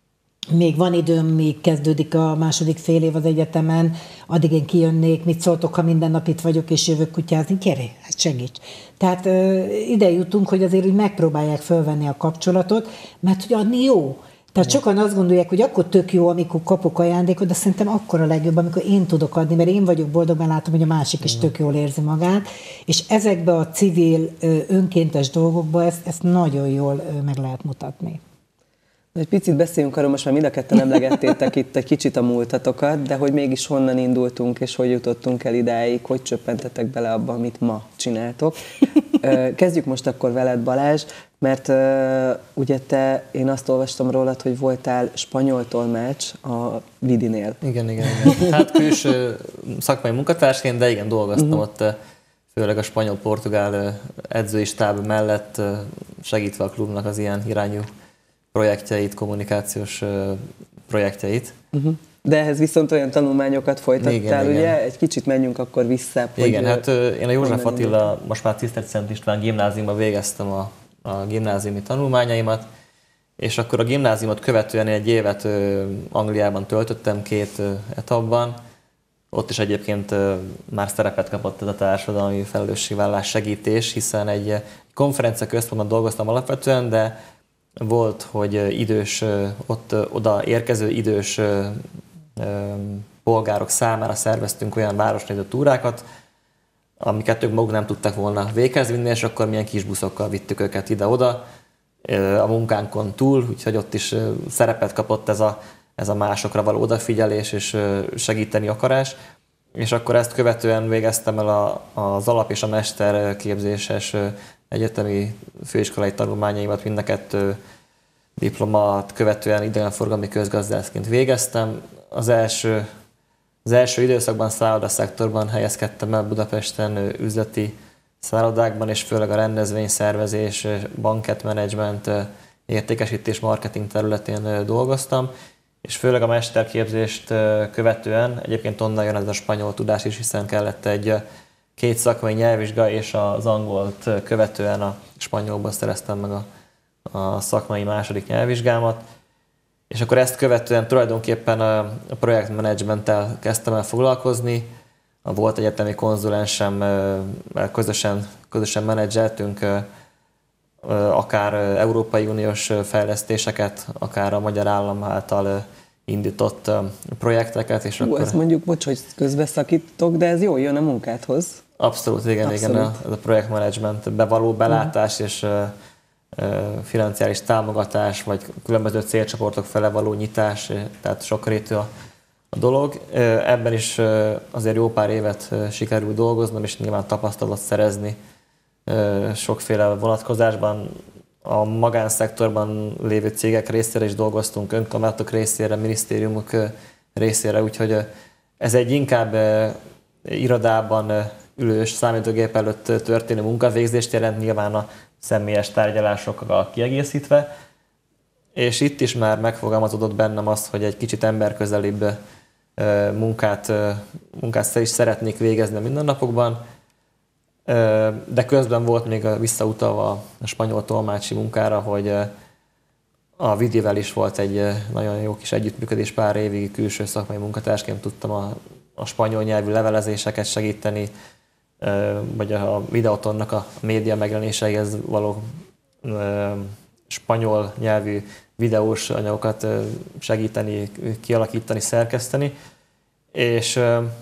C: Még van időm, még kezdődik a második fél év az egyetemen, addig én kijönnék, mit szóltok, ha minden nap itt vagyok és jövök kutyázni, gyere, hát segíts. Tehát ide jutunk, hogy azért úgy megpróbálják fölvenni a kapcsolatot, mert hogy adni jó. Tehát sokan azt gondolják, hogy akkor tök jó, amikor kapok ajándékot, de szerintem akkor a legjobb, amikor én tudok adni, mert én vagyok boldog, mert látom, hogy a másik is tök jól érzi magát, és ezekbe a civil, önkéntes dolgokba ezt, ezt nagyon jól meg lehet mutatni.
B: Egy picit beszéljünk arról, most már mind a ketten emlegettétek itt egy kicsit a múltatokat, de hogy mégis honnan indultunk, és hogy jutottunk el idáig, hogy csöppentetek bele abba, amit ma csináltok. Kezdjük most akkor veled, Balázs, mert uh, ugye te, én azt olvastam rólad, hogy voltál spanyol tolmács a Vidinél.
D: Igen, igen, igen. Hát külső szakmai munkatársként, de igen, dolgoztam uh-huh. ott, főleg a spanyol-portugál edzői stáb mellett, segítve a klubnak az ilyen irányú projektjeit, kommunikációs projektjeit. Uh-huh.
B: De ehhez viszont olyan tanulmányokat folytattál, igen, ugye? Igen. Egy kicsit menjünk akkor vissza.
D: Igen, hogy hát én a József Attila, most már Tisztelt Szent István gimnáziumban végeztem a, a gimnáziumi tanulmányaimat, és akkor a gimnáziumot követően egy évet Angliában töltöttem két etapban. Ott is egyébként már szerepet kapott ez a társadalmi felelősségvállalás segítés, hiszen egy konferencia központban dolgoztam alapvetően, de volt, hogy idős, ott oda érkező idős polgárok számára szerveztünk olyan városnéző túrákat, amiket ők maguk nem tudtak volna véghez vinni, és akkor milyen kis buszokkal vittük őket ide-oda a munkánkon túl, úgyhogy ott is szerepet kapott ez a, ez a másokra való odafigyelés és segíteni akarás. És akkor ezt követően végeztem el a, az alap- és a mesterképzéses egyetemi főiskolai tanulmányaimat, mind a kettő diplomát követően idegenforgalmi közgazdászként végeztem. Az első, az első időszakban szállodaszektorban helyezkedtem el Budapesten üzleti szállodákban, és főleg a rendezvényszervezés, banketmenedzsment, értékesítés, marketing területén dolgoztam, és főleg a mesterképzést követően, egyébként onnan jön ez a spanyol tudás is, hiszen kellett egy két szakmai nyelvvizsga, és az angolt követően a spanyolból szereztem meg a, a szakmai második nyelvvizsgámat. És akkor ezt követően tulajdonképpen a projektmenedzsmenttel kezdtem el foglalkozni. A volt egyetemi konzulensem, közösen, közösen menedzseltünk akár Európai Uniós fejlesztéseket, akár a magyar állam által indított projekteket. És
B: Hú,
D: akkor...
B: ezt mondjuk, bocs, hogy közbeszakítok, de ez jól jön a munkádhoz.
D: Abszolút, igen, Abszolút. igen. Ez a projektmenedzsment bevaló belátás uh-huh. és uh, uh, financiális támogatás, vagy különböző célcsoportok fele való nyitás, tehát sokrétű a, a dolog. Uh, ebben is uh, azért jó pár évet uh, sikerült dolgoznom, és nyilván tapasztalat szerezni uh, sokféle vonatkozásban. A magánszektorban lévő cégek részére is dolgoztunk, önkormányzatok részére, minisztériumok uh, részére, úgyhogy uh, ez egy inkább uh, irodában uh, ülős számítógép előtt történő munkavégzést jelent, nyilván a személyes tárgyalásokkal kiegészítve. És itt is már megfogalmazódott bennem az, hogy egy kicsit emberközelibb munkát, munkát is szeretnék végezni a mindennapokban, de közben volt még visszautalva a spanyol tolmácsi munkára, hogy a Vidivel is volt egy nagyon jó kis együttműködés, pár évig külső szakmai munkatársként tudtam a, a spanyol nyelvű levelezéseket segíteni, vagy a Videotonnak a média megjelenéseihez való ö, spanyol nyelvű videós anyagokat segíteni, kialakítani, szerkeszteni. És,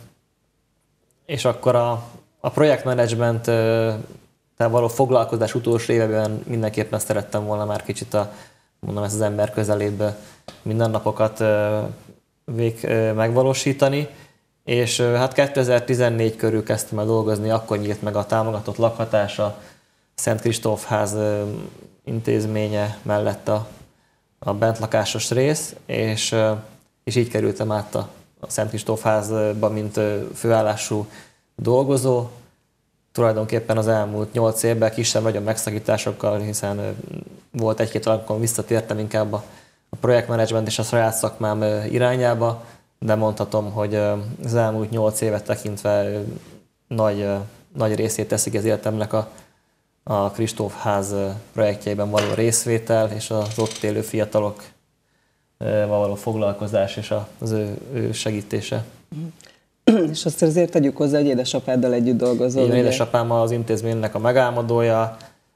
D: és akkor a, a projektmenedzsmenttel való foglalkozás utolsó éveben mindenképpen szerettem volna már kicsit a, mondom, ezt az ember közelébb mindennapokat vég megvalósítani. És hát kétezer-tizennégy körül kezdtem el dolgozni, akkor nyílt meg a támogatott lakhatás a Szent Kristóf ház intézménye mellett a, a bentlakásos rész, és, és így kerültem át a, a Szent Kristóf házba, mint főállású dolgozó. Tulajdonképpen az elmúlt nyolc évben kisebb-nagyobb megszakításokkal, hiszen volt egy-két alkalom, visszatértem inkább a, a projektmenedzsment és a saját szakmám irányába, de mondhatom, hogy az elmúlt nyolc évet tekintve nagy, nagy részét teszik az életemnek a, a Kristóf ház projektjeiben való részvétel, és az ott élő fiatalok való foglalkozás és az ő, ő segítése.
B: És azt azért tegyük hozzá, hogy édesapáddal együtt dolgozol.
D: Igen, édesapám az intézménynek a megálmodója,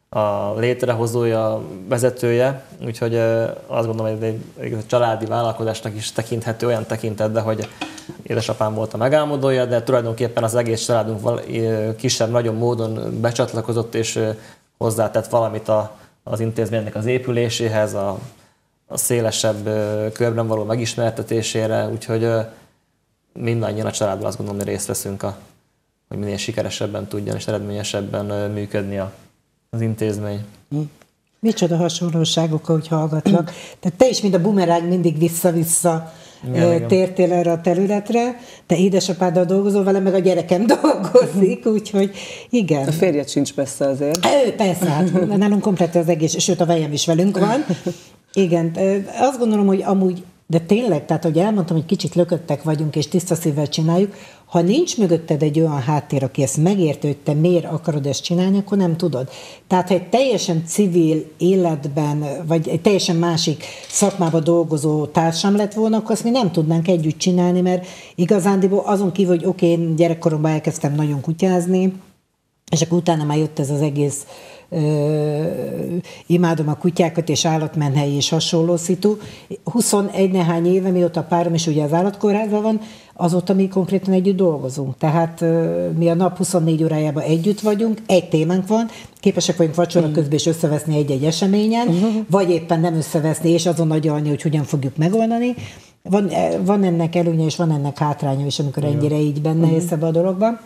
D: a létrehozója, vezetője, úgyhogy azt gondolom, hogy egy, egy családi vállalkozásnak is tekinthető olyan tekintetben, hogy édesapám volt a megálmodója, de tulajdonképpen az egész családunk kisebb-nagyobb módon becsatlakozott és hozzátett valamit a, az intézménynek az épüléséhez, a, a szélesebb körben való megismertetésére, úgyhogy mindannyian a családban azt gondolom, hogy részt veszünk, a, hogy minél sikeresebben tudjon és eredményesebben működni a az intézmény.
C: Micsoda hasonlóságok, hogy hallgatlak. Tehát te is, mint a bumeráng, mindig vissza-vissza igen, tértél igen. erre a területre. Te édesapáddal dolgozol vele, meg a gyerekem dolgozik, úgyhogy igen.
B: A férjed sincs messze azért.
C: Ő, persze, hát nálunk komplet az egész, sőt a vejem is velünk van. Igen, azt gondolom, hogy amúgy, de tényleg, tehát hogy elmondtam, hogy kicsit lököttek vagyunk, és tiszta szívvel csináljuk, ha nincs mögötted egy olyan háttér, aki ezt megérti, hogy te miért akarod ezt csinálni, akkor nem tudod. Tehát, ha egy teljesen civil életben, vagy egy teljesen másik szakmában dolgozó társam lett volna, akkor azt mi nem tudnánk együtt csinálni, mert igazándiból azon kívül, hogy oké, én gyerekkoromban elkezdtem nagyon kutyázni, és akkor utána már jött ez az egész Uh, imádom a kutyákat és állatmenhely és hasonló szitu. huszonegy nehány éve, mióta a párom is ugye az állatkórházban van, azóta mi konkrétan együtt dolgozunk. Tehát uh, mi a nap huszonnégy órájában együtt vagyunk, egy témánk van, képesek vagyunk vacsora közben is összeveszni egy-egy eseményen, uh-huh. vagy éppen nem összeveszni, és azon agyalni, hogy hogyan fogjuk megoldani. Van, van ennek előnye, és van ennek hátránya is, amikor ennyire így benne uh-huh. ész ebbe a dologban.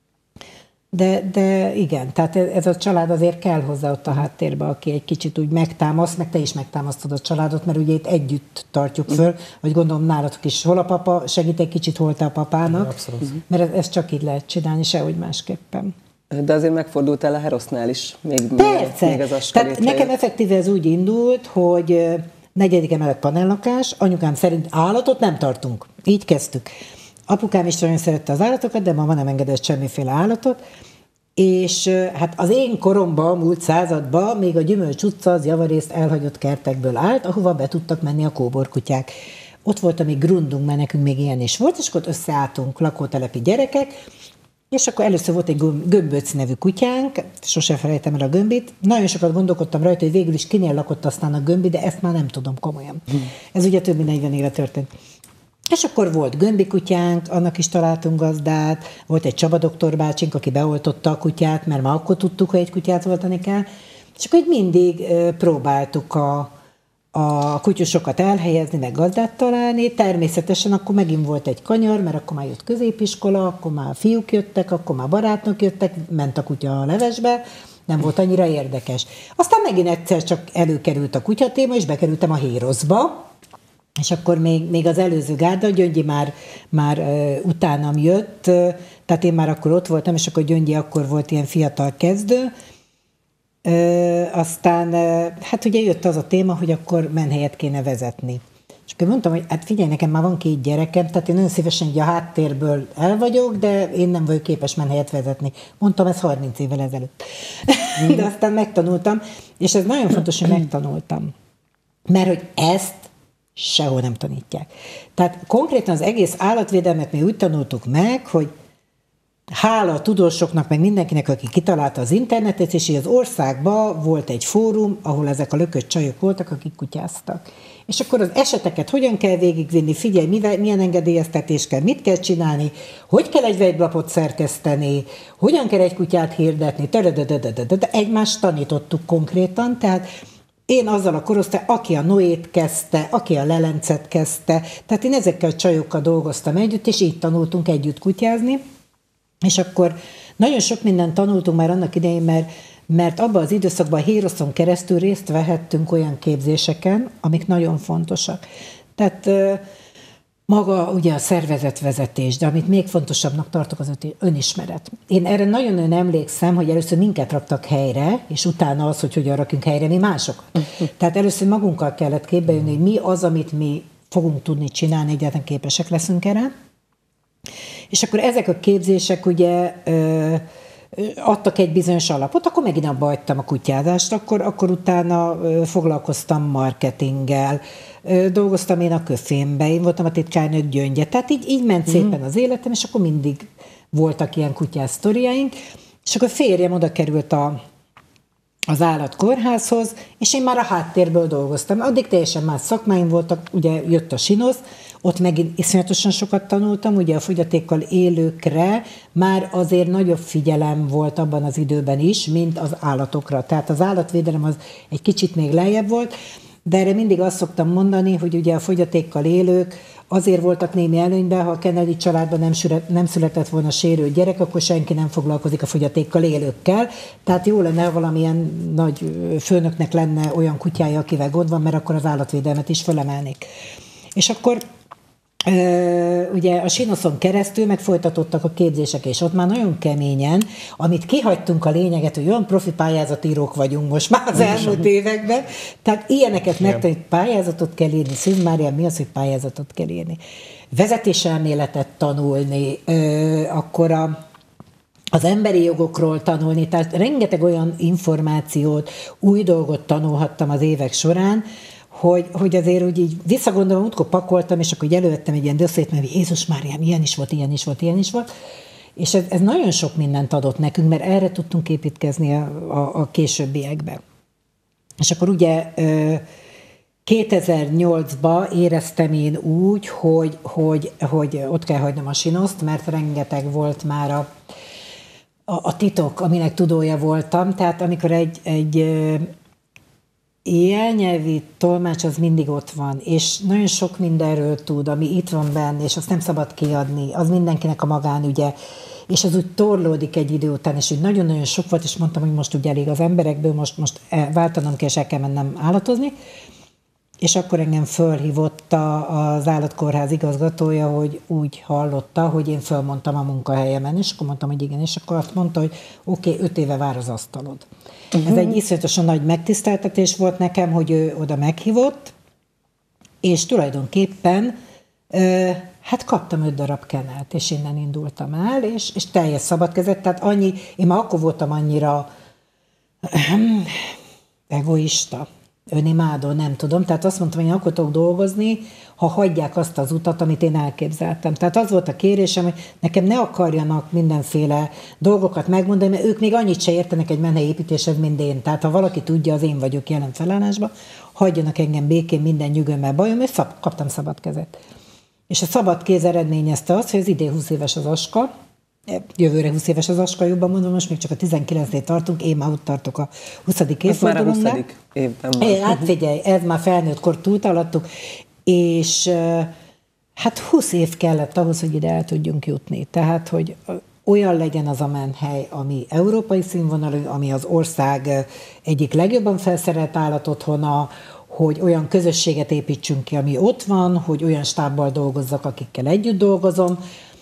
C: De, de igen, tehát ez a család azért kell hozzá ott a háttérbe, aki egy kicsit úgy megtámaszt, meg te is megtámasztod a családot, mert ugye itt együtt tartjuk föl, vagy gondolom nálatok is, hol a papa segít egy kicsit, hol te a papának, abszolút. Mert ezt csak így lehet csinálni, sehogy másképpen.
B: De azért megfordultál a Herosznál is, még,
C: Persze.
B: még az
C: Tehát nekem effektíve ez úgy indult, hogy negyedik emelet panellakás, anyukám szerint állatot nem tartunk. Így kezdtük. Apukám is nagyon szerette az állatokat, de ma nem engedett semmiféle állatot, és hát az én koromban, múlt században még a Gyümölcs utca az javarészt elhagyott kertekből állt, ahova be tudtak menni a kóborkutyák. Ott volt a mi grundunk, mert nekünk még ilyen is volt, és akkor összeálltunk lakótelepi gyerekek, és akkor először volt egy Gömböc nevű kutyánk, sose felejtem el a Gömbit. Nagyon sokat gondolkodtam rajta, hogy végül is kinél lakott aztán a Gömbi, de ezt már nem tudom komolyan. Hmm. Ez ugye több mint negyven éve történt. És akkor volt Gömbi kutyánk, annak is találtunk gazdát, volt egy Csaba doktor bácsink, aki beoltotta a kutyát, mert már akkor tudtuk, hogy egy kutyát oltani kell. És akkor így mindig próbáltuk a, a kutyusokat elhelyezni, meg gazdát találni. Természetesen akkor megint volt egy kanyar, mert akkor már jött középiskola, akkor már fiúk jöttek, akkor már barátnok jöttek, ment a kutya a levesbe, nem volt annyira érdekes. Aztán megint egyszer csak előkerült a kutyatéma, és bekerültem a Héroszba, és akkor még, még az előző gárda, Gyöngyi már, már uh, utánam jött, uh, tehát én már akkor ott voltam, és akkor Gyöngyi akkor volt ilyen fiatal kezdő. Uh, aztán, uh, hát ugye jött az a téma, hogy akkor menhelyet kéne vezetni. És akkor mondtam, hogy hát figyelj, nekem már van két gyerekem, tehát én nagyon szívesen így a háttérből el vagyok, de én nem vagyok képes menhelyet vezetni. Mondtam, ez harminc évvel ezelőtt. De aztán megtanultam, és ez nagyon fontos, hogy megtanultam. Mert hogy ezt sehol nem tanítják. Tehát konkrétan az egész állatvédelmet mi úgy tanultuk meg, hogy hála a tudósoknak, meg mindenkinek, aki kitalálta az internetet, és így az országban volt egy fórum, ahol ezek a lökött csajok voltak, akik kutyáztak. És akkor az eseteket hogyan kell végigvinni, figyelj, mivel, milyen engedélyeztetés kell, mit kell csinálni, hogy kell egy weboplapot szerkeszteni, hogyan kell egy kutyát hirdetni, de egymást tanítottuk konkrétan, tehát én azzal a korosztály, aki a Noét kezdte, aki a Lelencet kezdte, tehát én ezekkel a csajokkal dolgoztam együtt, és így tanultunk együtt kutyázni, és akkor nagyon sok mindent tanultunk már annak idején, mert, mert abban az időszakban a Héroszon keresztül részt vehettünk olyan képzéseken, amik nagyon fontosak. Tehát maga ugye a szervezetvezetés, de amit még fontosabbnak tartok, az önismeret. Én erre nagyon-nagyon emlékszem, hogy először minket raktak helyre, és utána az, hogy hogyan rakjunk helyre mi másokat. Tehát először magunkkal kellett képbe jönni, hogy mi az, amit mi fogunk tudni csinálni, egyáltalán képesek leszünk erre. És akkor ezek a képzések ugye ö, adtak egy bizonyos alapot, akkor megint abba hagytam a kutyázást, akkor, akkor utána ö, foglalkoztam marketinggel, ö, dolgoztam én a Köfémbe, én voltam a titkárnők Gyöngye, tehát így, így ment szépen mm. az életem, és akkor mindig voltak ilyen kutyás sztoriaink, és akkor férjem oda került a az állatkórházhoz, és én már a háttérből dolgoztam. Addig teljesen más szakmáim voltak, ugye jött a sinosz, ott megint iszonyatosan sokat tanultam, ugye a fogyatékkal élőkre már azért nagyobb figyelem volt abban az időben is, mint az állatokra. Tehát az állatvédelem az egy kicsit még lejjebb volt, de erre mindig azt szoktam mondani, hogy ugye a fogyatékkal élők azért voltak némi előnyben, ha a Kennedy családban nem, süret, nem született volna sérült gyerek, akkor senki nem foglalkozik a fogyatékkal élőkkel. Tehát jó lenne, ha valamilyen nagy főnöknek lenne olyan kutyája, akivel gond van, mert akkor az állatvédelmet is fölemelnék. És akkor ugye a sinoszon keresztül meg folytatottak a képzések, és ott már nagyon keményen, amit kihagytunk a lényeget, hogy olyan profi pályázatírók vagyunk most már az elmúlt években, tehát ilyeneket megtanít, pályázatot kell írni. Szűz Mária, mi az, hogy pályázatot kell írni? Vezetéselméletet tanulni, akkor a az emberi jogokról tanulni, tehát rengeteg olyan információt, új dolgot tanulhattam az évek során, hogy, hogy azért úgy így visszagondolom, útkor pakoltam, és akkor így elővettem egy ilyen dossziét, mert Jézus Máriám, ilyen is volt, ilyen is volt, ilyen is volt, és ez, ez nagyon sok mindent adott nekünk, mert erre tudtunk építkezni a, a, a későbbiekben. És akkor ugye kétezer-nyolcban éreztem én úgy, hogy, hogy, hogy ott kell hagynom a sinoszt, mert rengeteg volt már a, a, a titok, aminek tudója voltam, tehát amikor egy, egy jelnyelvi tolmács az mindig ott van, és nagyon sok mindenről tud, ami itt van benne, és azt nem szabad kiadni, az mindenkinek a magánügye, és az úgy torlódik egy idő után, és úgy nagyon-nagyon sok volt, és mondtam, hogy most ugye elég az emberekből, most, most váltanom kell, és el kell mennem állatozni, és akkor engem fölhívott az állatkórház igazgatója, hogy úgy hallotta, hogy én fölmondtam a munkahelyemen, és akkor mondtam, hogy igen, és akkor azt mondta, hogy oké, okay, öt éve vár az asztalod. Uh-huh. Ez egy iszonyatosan nagy megtiszteltetés volt nekem, hogy ő oda meghívott, és tulajdonképpen ö, hát kaptam öt darab kenelt, és innen indultam el, és, és teljes szabadkezett, tehát annyi, én már akkor voltam annyira egoista, önimádó, nem tudom. Tehát azt mondtam, hogy én akkor tudok dolgozni, ha hagyják azt az utat, amit én elképzeltem. Tehát az volt a kérésem, hogy nekem ne akarjanak mindenféle dolgokat megmondani, mert ők még annyit se értenek egy menhelyépítéshez, mint én. Tehát ha valaki tudja, az én vagyok jelen felállásban, hagyjanak engem békén, minden nyugodjál, bajom, és szab, kaptam szabad kezet. És a szabad kéz eredményezte azt, hogy az idén húsz éves az Aska, jövőre húsz éves az Aska, jobban mondom, most még csak a tizenkilencnél tartunk, én már ott tartok a huszadik évfordulónál.
B: már a huszadik évben van.
C: Hát figyelj, ez már felnőtt kor túltaladtuk, és hát húsz év kellett ahhoz, hogy ide el tudjunk jutni. Tehát, hogy olyan legyen az a menhely, ami európai színvonalú, ami az ország egyik legjobban felszerelt állatotthona, hogy olyan közösséget építsünk ki, ami ott van, hogy olyan stábbal dolgozzak, akikkel együtt dolgozom,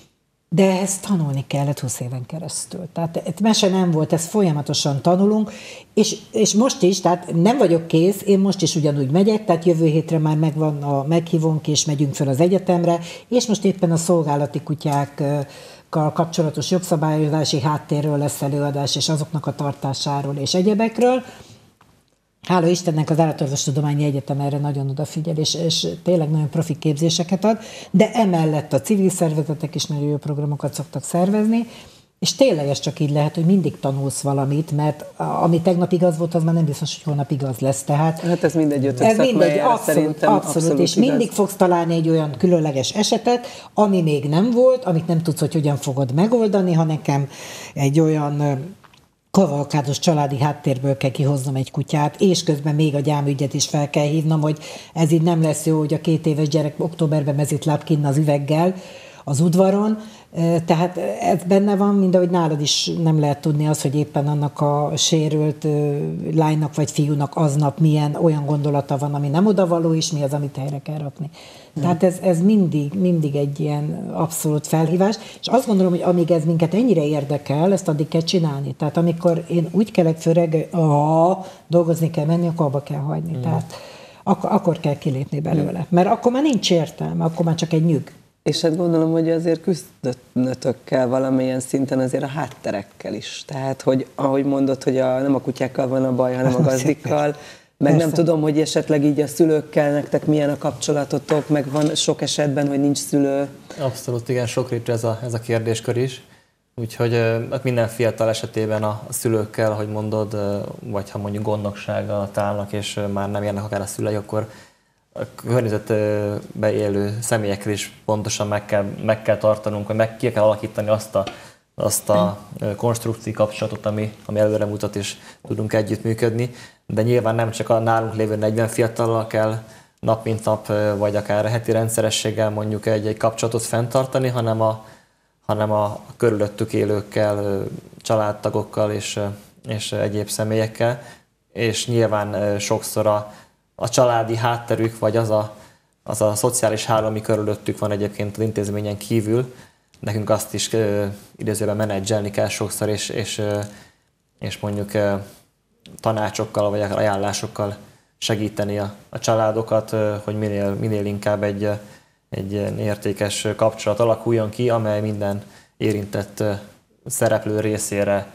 C: de ezt tanulni kellett húsz éven keresztül. Tehát ez mese nem volt, ezt folyamatosan tanulunk, és, és most is, tehát nem vagyok kész, én most is ugyanúgy megyek, tehát jövő hétre már megvan a meghívónk, és megyünk fel az egyetemre, és most éppen a szolgálati kutyákkal kapcsolatos jogszabályozási háttérről lesz előadás, és azoknak a tartásáról és egyebekről. Hála Istennek az Állatorvostudományi Egyetem erre nagyon odafigyel, és, és tényleg nagyon profi képzéseket ad, de emellett a civil szervezetek is nagyon jó programokat szoktak szervezni, és tényleg ez csak így lehet, hogy mindig tanulsz valamit, mert ami tegnap igaz volt, az már nem biztos, hogy holnap igaz lesz. Tehát
B: hát ez mindegy ötök
C: ez mindegy, abszolút,
B: szerintem
C: abszolút,
B: abszolút
C: és
B: igaz.
C: mindig fogsz találni egy olyan különleges esetet, ami még nem volt, amit nem tudsz, hogy hogyan fogod megoldani, ha nekem egy olyan kavalkádos családi háttérből kell kihoznom egy kutyát, és közben még a gyámügyet is fel kell hívnom, hogy ez így nem lesz jó, hogy a két éves gyerek októberben mezitláb kinn az üveggel az udvaron. Tehát ez benne van, mind ahogy nálad is nem lehet tudni az, hogy éppen annak a sérült lánynak vagy fiúnak aznap milyen olyan gondolata van, ami nem odavaló, és mi az, amit helyre kell rakni. Hmm. Tehát ez, ez mindig, mindig egy ilyen abszolút felhívás, és azt gondolom, hogy amíg ez minket ennyire érdekel, ezt addig kell csinálni. Tehát amikor én úgy kelek föl reggel, ha dolgozni kell menni, akkor abba kell hagyni. Hmm. Tehát akkor, akkor kell kilépni belőle. Hmm. Mert akkor már nincs értelme, akkor már csak egy nyug.
B: És hát gondolom, hogy azért küzdöttök kell valamilyen szinten azért a hátterekkel is. Tehát, hogy ahogy mondod, hogy a, nem a kutyákkal van a baj, hanem a gazdikkal, meg persze. Nem tudom, hogy esetleg így a szülőkkel nektek milyen a kapcsolatotok, meg van sok esetben, hogy nincs szülő.
D: Abszolút, igen, sokrétű ez a, ez a kérdéskör is. Úgyhogy minden fiatal esetében a szülőkkel, ahogy mondod, vagy ha mondjuk gondnoksággal állnak, és már nem jönnek akár a szülei, akkor a környezetbe élő személyekkel is pontosan meg kell, meg kell tartanunk, vagy meg ki kell alakítani azt a, azt a konstruktív kapcsolatot, ami, ami előre mutat, és tudunk együttműködni. De nyilván nem csak a nálunk lévő negyven fiatallal kell nap mint nap, vagy akár heti rendszerességgel mondjuk egy, egy kapcsolatot fenntartani, hanem a, hanem a körülöttük élőkkel, családtagokkal és, és egyéb személyekkel. És nyilván sokszor a, a családi hátterük, vagy az a, az a szociális háló, ami körülöttük van egyébként az intézményen kívül, nekünk azt is idézőben menedzselni kell sokszor, és, és, és mondjuk tanácsokkal vagy ajánlásokkal segíteni a, a családokat, hogy minél, minél inkább egy, egy értékes kapcsolat alakuljon ki, amely minden érintett szereplő részére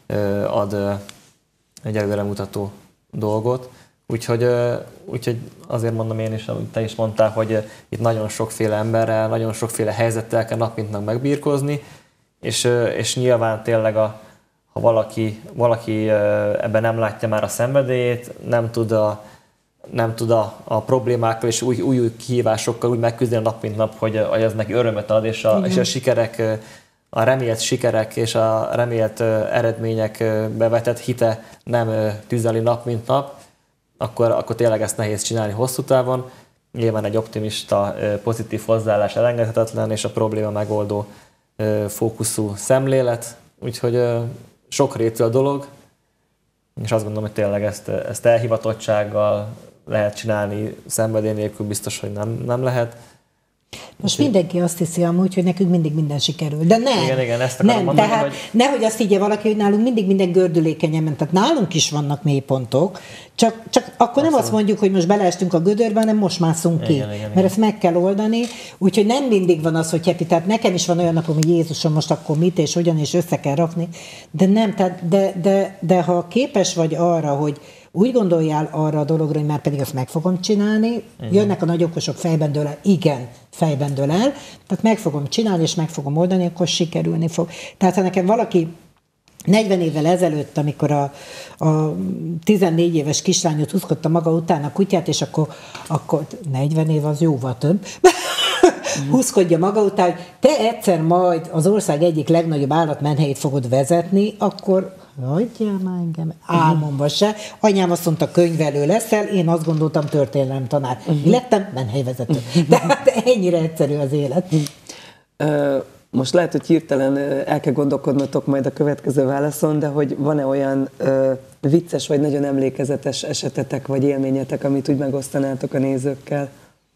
D: ad egy előremutató dolgot. Úgyhogy, úgyhogy azért mondom én is, amit te is mondtál, hogy itt nagyon sokféle emberrel, nagyon sokféle helyzettel kell nap mint nap megbírkozni, és, és nyilván tényleg a ha valaki, valaki ebben nem látja már a szenvedélyét, nem tud a, nem tud a, a problémákkal és új, új, új kihívásokkal úgy megküzdeni nap mint nap, hogy, hogy ez neki örömet ad, és a, és a sikerek, a remélt sikerek és a remélt eredményekbe vetett hite nem tüzeli nap mint nap, akkor, akkor tényleg ezt nehéz csinálni hosszú távon. Nyilván egy optimista, pozitív hozzáállás elengedhetetlen, és a probléma megoldó fókuszú szemlélet. Úgyhogy sokrétű a dolog, és azt gondolom, hogy tényleg ezt, ezt elhivatottsággal lehet csinálni, szenvedély nélkül biztos, hogy nem, nem lehet.
C: Most mindenki azt hiszi amúgy, hogy nekünk mindig minden sikerül. De nem.
D: Igen, igen, ezt akarom
C: nem,
D: mondani,
C: tehát
D: hogy...
C: nehogy azt higgye valaki, hogy nálunk mindig minden gördülékenyen ment. Tehát nálunk is vannak mélypontok, csak, csak akkor Abszolút. Nem azt mondjuk, hogy most beleestünk a gödörbe, hanem most mászunk ki.
D: Igen, igen,
C: mert
D: igen.
C: ezt meg kell oldani. Úgyhogy nem mindig van az, hogy happy. Tehát nekem is van olyan napom, hogy Jézusom, most akkor mit és hogyan, és össze kell rakni. De nem, tehát, de, de, de ha képes vagy arra, hogy úgy gondoljál arra a dologra, hogy már pedig azt meg fogom csinálni, igen. Jönnek a nagy okosok, fejben dől el, igen, fejben dől el, tehát meg fogom csinálni, és meg fogom oldani, akkor sikerülni fog. Tehát ha nekem valaki negyven évvel ezelőtt, amikor a, a tizennégy éves kislányot húzkodta maga után a kutyát, és akkor, akkor negyven év az jóval több, húzkodja maga után, hogy te egyszer majd az ország egyik legnagyobb állatmenhelyét fogod vezetni, akkor hagyjál már engem, álmomban se. Anyám azt mondta, könyvelő leszel, én azt gondoltam, történelem tanár. Mi lettem? Menhelyvezető. De hát ennyire egyszerű az élet.
B: Most lehet, hogy hirtelen el kell gondolkodnotok majd a következő válaszon, de hogy van-e olyan vicces vagy nagyon emlékezetes esetetek vagy élményetek, amit úgy megosztanátok a nézőkkel?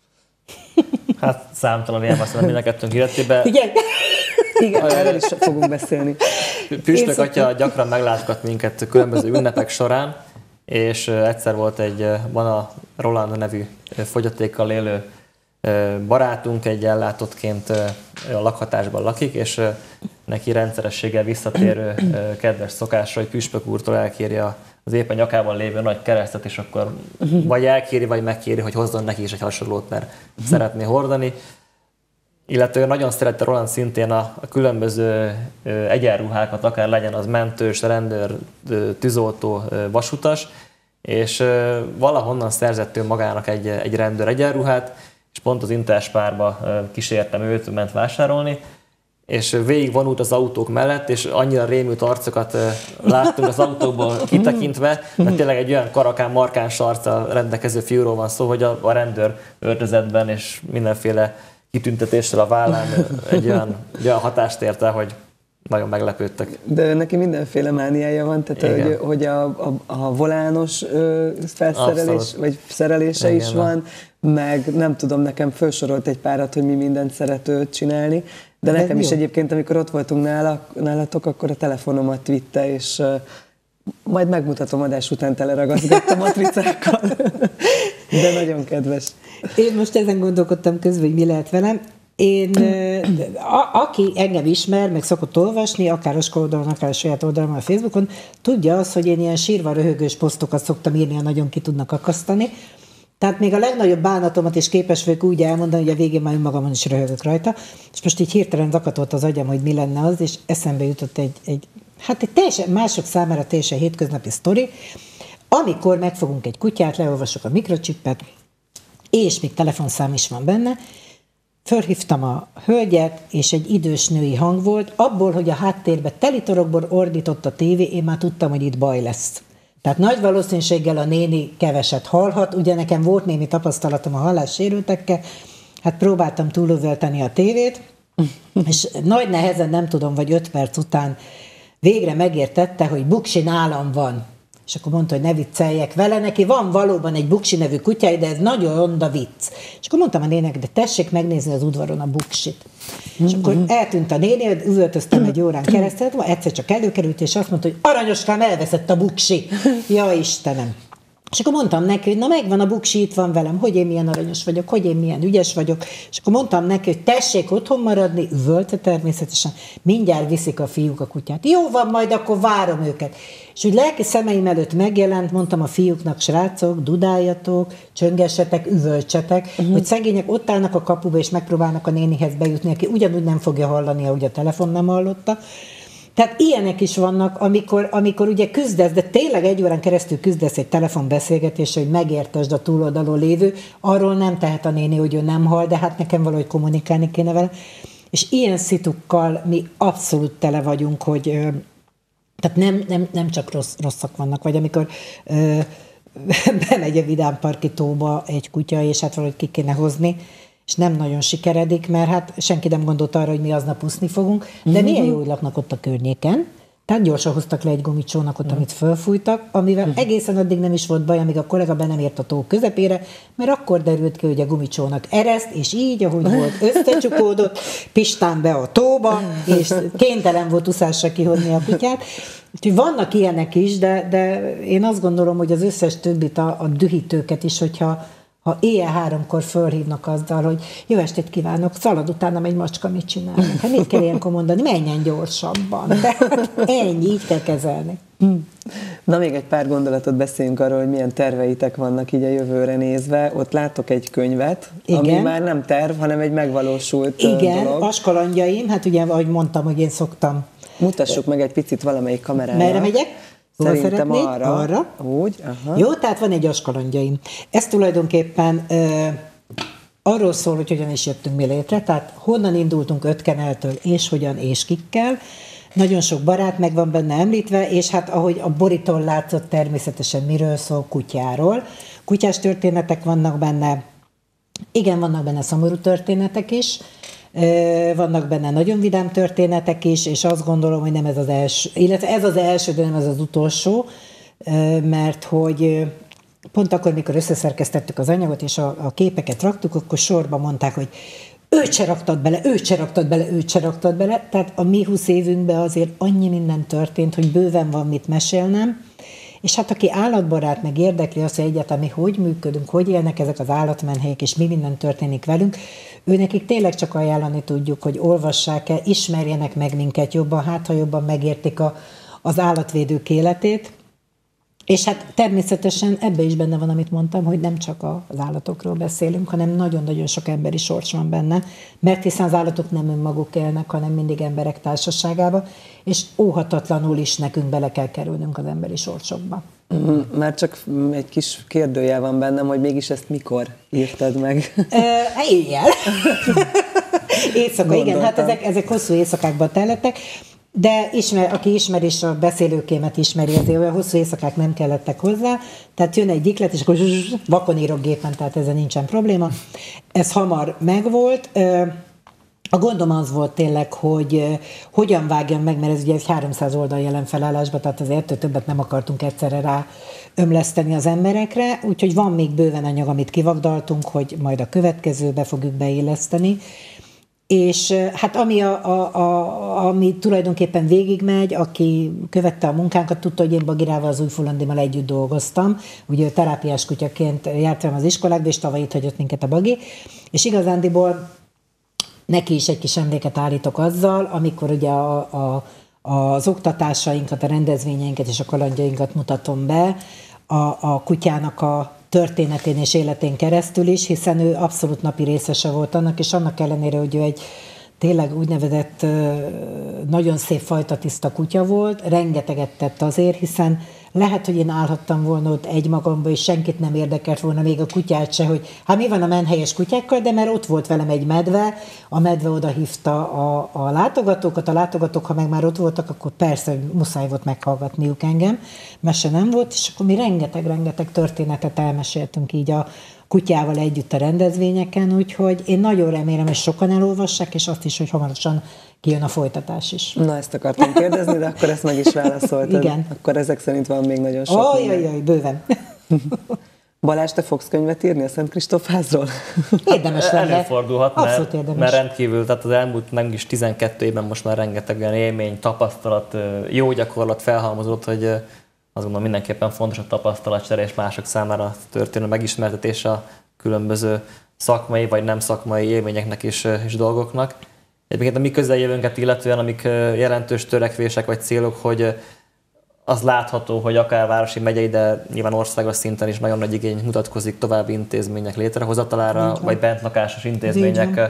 D: Hát számtalan ilyen azt mondom, mind a kettőnk életében.
C: Igen.
B: Igen, erről is fogunk beszélni.
D: Püspök atya gyakran meglátogat minket különböző ünnepek során, és egyszer volt egy, van a Roland nevű fogyatékkal élő barátunk, egy ellátottként a lakhatásban lakik, és neki rendszerességgel visszatérő kedves szokásra, hogy püspök úrtól elkéri az éppen nyakában lévő nagy keresztet, és akkor vagy elkéri, vagy megkéri, hogy hozzon neki is egy hasonlót, mert szeretné hordani. Illetve nagyon szerette Roland szintén a, a különböző egyenruhákat, akár legyen az mentős, rendőr, tűzoltó, vasutas, és valahonnan szerzett ő magának egy, egy rendőr egyenruhát, és pont az Interspárba kísértem őt, ment vásárolni, és végig vonult az autók mellett, és annyira rémült arcokat láttunk az autókból kitekintve, mert tényleg egy olyan karakán, markáns arccal rendelkező fiúról van szó, hogy a, a rendőr öltözetben és mindenféle kitüntetéssel a vállán egy olyan, egy olyan hatást ért el, hogy nagyon meglepődtek.
B: De neki mindenféle mániája van, tehát hogy, hogy a, a, a volános ö, felszerelés, Abszolút. Vagy szerelése Igen, is van, meg nem tudom, nekem felsorolt egy párat, hogy mi mindent szeret ő csinálni, de, de nekem jó. Is egyébként, amikor ott voltunk nála, nálatok, akkor a telefonomat vitte, és uh, majd megmutatom, adás után teleragaszgattam matricákkal. De nagyon kedves.
C: Én most ezen gondolkodtam közben, hogy mi lehet velem. Én, a, aki engem ismer, meg szokott olvasni, akár a Ska oldalon, akár a saját oldalamon, a Facebookon, tudja azt, hogy én ilyen sírva röhögős posztokat szoktam írni, ha nagyon ki tudnak akasztani. Tehát még a legnagyobb bánatomat is képes vagyok úgy elmondani, hogy a végén már önmagamon is röhögök rajta, és most így hirtelen zakatolt az agyam, hogy mi lenne az, és eszembe jutott egy, egy hát egy teljesen, mások számára teljesen hétköznapi sztori, amikor megfogunk egy kutyát, leolvasok a mikrocsippet, és még telefonszám is van benne, fölhívtam a hölgyet, és egy idős női hang volt, abból, hogy a háttérben telitorokból ordított a tévé, én már tudtam, hogy itt baj lesz. Tehát nagy valószínűséggel a néni keveset hallhat, ugye nekem volt némi tapasztalatom a hallássérültekkel, hát próbáltam túlövelteni a tévét, és nagy nehezen, nem tudom, vagy öt perc után végre megértette, hogy Buksi nálam van. És akkor mondta, hogy ne vicceljek vele, neki van valóban egy Buksi nevű kutyája, de ez nagyon ronda vicc. És akkor mondtam a nének, de tessék megnézni az udvaron a Buksit. És akkor eltűnt a néni, üvöltöztem egy órán keresztül, egyszer csak előkerült, és azt mondta, hogy aranyoskám, elveszett a Buksi. Ja, Istenem. És akkor mondtam neki, hogy na megvan a Buksi, itt van velem, hogy én milyen aranyos vagyok, hogy én milyen ügyes vagyok. És akkor mondtam neki, hogy tessék otthon maradni, üvölte természetesen, mindjárt viszik a fiúk a kutyát. Jó van, majd akkor várom őket. És úgy lelki szemeim előtt megjelent, mondtam a fiúknak, srácok, dudáljatok, csöngessetek, üvöltsetek, uh-huh. hogy szegények ott állnak a kapuba, és megpróbálnak a nénihez bejutni, aki ugyanúgy nem fogja hallani, ahogy a telefon nem hallotta. Tehát ilyenek is vannak, amikor, amikor ugye küzdesz, de tényleg egy órán keresztül küzdesz egy telefonbeszélgetésre, hogy megértesd a túloldalon lévő, arról nem tehet a néni, hogy ő nem hall, de hát nekem valahogy kommunikálni kéne vele. És ilyen szitukkal mi abszolút tele vagyunk, hogy tehát nem, nem, nem csak rossz, rosszak vannak, vagy amikor ö, bemegy a vidámparki tóba egy kutya, és hát valahogy ki kéne hozni, és nem nagyon sikeredik, mert hát senki nem gondolt arra, hogy mi aznap úszni fogunk, de mm-hmm. milyen jó, hogy laknak ott a környéken. Tehát gyorsan hoztak le egy gumicsónakot, mm. amit fölfújtak, amivel mm. egészen addig nem is volt baj, amíg a kollega be nem ért a tó közepére, mert akkor derült ki, hogy a gumicsónak ereszt, és így, ahogy volt, összecsukódott, Pistán be a tóba, és kénytelen volt uszásra kihozni a kutyát. Úgyhogy vannak ilyenek is, de, de én azt gondolom, hogy az összes többit, a, a dühítőket is, hogyha ha éjjel háromkor fölhívnak azzal, hogy jó estét kívánok, szalad utánam egy macska, mit csinál? Hát mit kell ilyenkor mondani? Menjen gyorsabban. Tehát ennyi, így kell kezelni.
B: Na, még egy pár gondolatot beszéljünk arról, hogy milyen terveitek vannak így a jövőre nézve. Ott látok egy könyvet, igen. ami már nem terv, hanem egy megvalósult
C: igen,
B: dolog.
C: Igen, Askalandjaim, hát ugye, ahogy mondtam, hogy én szoktam.
B: Mutassuk meg egy picit valamelyik kamerára.
C: Merre megyek?
B: Szerintem arra.
C: arra.
B: Úgy, aha.
C: Jó, tehát van egy Askalandjaim. Ez tulajdonképpen ö, arról szól, hogy hogyan is jöttünk mi létre, tehát honnan indultunk Ötkeneltől, és hogyan, és kikkel. Nagyon sok barát meg van benne említve, és hát ahogy a borítól látszott, természetesen miről szól, kutyáról. Kutyás történetek vannak benne, igen, vannak benne szomorú történetek is, vannak benne nagyon vidám történetek is, és azt gondolom, hogy nem ez az első, illetve ez az első, de nem ez az utolsó, mert hogy pont akkor, mikor összeszerkesztettük az anyagot, és a, a képeket raktuk, akkor sorba mondták, hogy őt se raktad bele, őt se raktad bele, őt se raktad bele, tehát a mi húsz évünkben azért annyi minden történt, hogy bőven van mit mesélnem, és hát aki állatbarát, meg érdekli azt, hogy egyáltalán mi hogy működünk, hogy élnek ezek az állatmenhelyek, és mi minden történik velünk, őnekik tényleg csak ajánlani tudjuk, hogy olvassák el, ismerjenek meg minket jobban, hát ha jobban megértik a, az állatvédők életét. És hát természetesen ebbe is benne van, amit mondtam, hogy nem csak az állatokról beszélünk, hanem nagyon-nagyon sok emberi sors van benne, mert hiszen az állatok nem önmaguk élnek, hanem mindig emberek társaságába, és óhatatlanul is nekünk bele kell kerülnünk az emberi sorsokba.
B: Már csak egy kis kérdőjel van bennem, hogy mégis ezt mikor írtad meg?
C: E, éjjel. Éjszaka, igen, hát ezek, ezek hosszú éjszakákban tellettek. De ismer, aki ismer és a beszélőkémet ismeri, azért olyan hosszú éjszakák nem kellettek hozzá, tehát jön egy diklet, és akkor zsuzs, vakon írok gépen, tehát ezzel nincsen probléma. Ez hamar megvolt. A gondom az volt tényleg, hogy hogyan vágjam meg, mert ez ugye egy háromszáz oldal jelen felállásban, tehát azért ettől többet nem akartunk egyszerre rá ömleszteni az emberekre, úgyhogy van még bőven anyag, amit kivagdaltunk, hogy majd a következőbe fogjuk beilleszteni. És hát ami, a, a, a, ami tulajdonképpen végigmegy, aki követte a munkánkat, tudta, hogy én Bagirával, az Újfullandimmal együtt dolgoztam. Ugye terápiás kutyaként jártam az iskolákba, és tavaly itt hagyott minket a Bagi. És igazándiból neki is egy kis emléket állítok azzal, amikor ugye a, a, az oktatásainkat, a rendezvényeinket és a kalandjainkat mutatom be, a, a kutyának a történetén és életén keresztül is, hiszen ő abszolút napi részese volt annak, és annak ellenére, hogy ő egy tényleg úgynevezett nagyon szép fajta tiszta kutya volt, rengeteget tett azért, hiszen lehet, hogy én állhattam volna ott egymagamba, és senkit nem érdekelt volna, még a kutyát se, hogy hát mi van a menhelyes kutyákkal, de mert ott volt velem egy medve, a medve oda hívta a, a látogatókat, a látogatók, ha meg már ott voltak, akkor persze, hogy muszáj volt meghallgatniuk engem, mese nem volt, és akkor mi rengeteg-rengeteg történetet elmeséltünk így a kutyával együtt a rendezvényeken, úgyhogy én nagyon remélem, hogy sokan elolvassák, és azt is, hogy hamarosan kijön a folytatás is.
B: Na, ezt akartam kérdezni, de akkor ezt meg is válaszoltad.
C: Igen.
B: Akkor ezek szerint van még nagyon sok.
C: Ojjajjaj, bőven.
B: Balázs, te fogsz könyvet írni a Szent Kristóf házról?
C: Érdemes lenne.
D: Előfordulhat,
C: Abszolút
D: mert,
C: érdemes.
D: mert rendkívül, tehát az elmúlt nem is tizenkét évben most már rengeteg olyan élmény, tapasztalat, jó gyakorlat felhalmozott, hogy azt gondolom mindenképpen fontos a tapasztalatcsere és mások számára történő megismertetése a különböző szakmai vagy nem szakmai élményeknek és, és dolgoknak. Egyébként a mi közeljövőnket illetően, amik jelentős törekvések vagy célok, hogy az látható, hogy akár városi, megyei, de nyilván országos szinten is nagyon nagy igény mutatkozik további intézmények létrehozatalára, vagy bentlakásos intézmények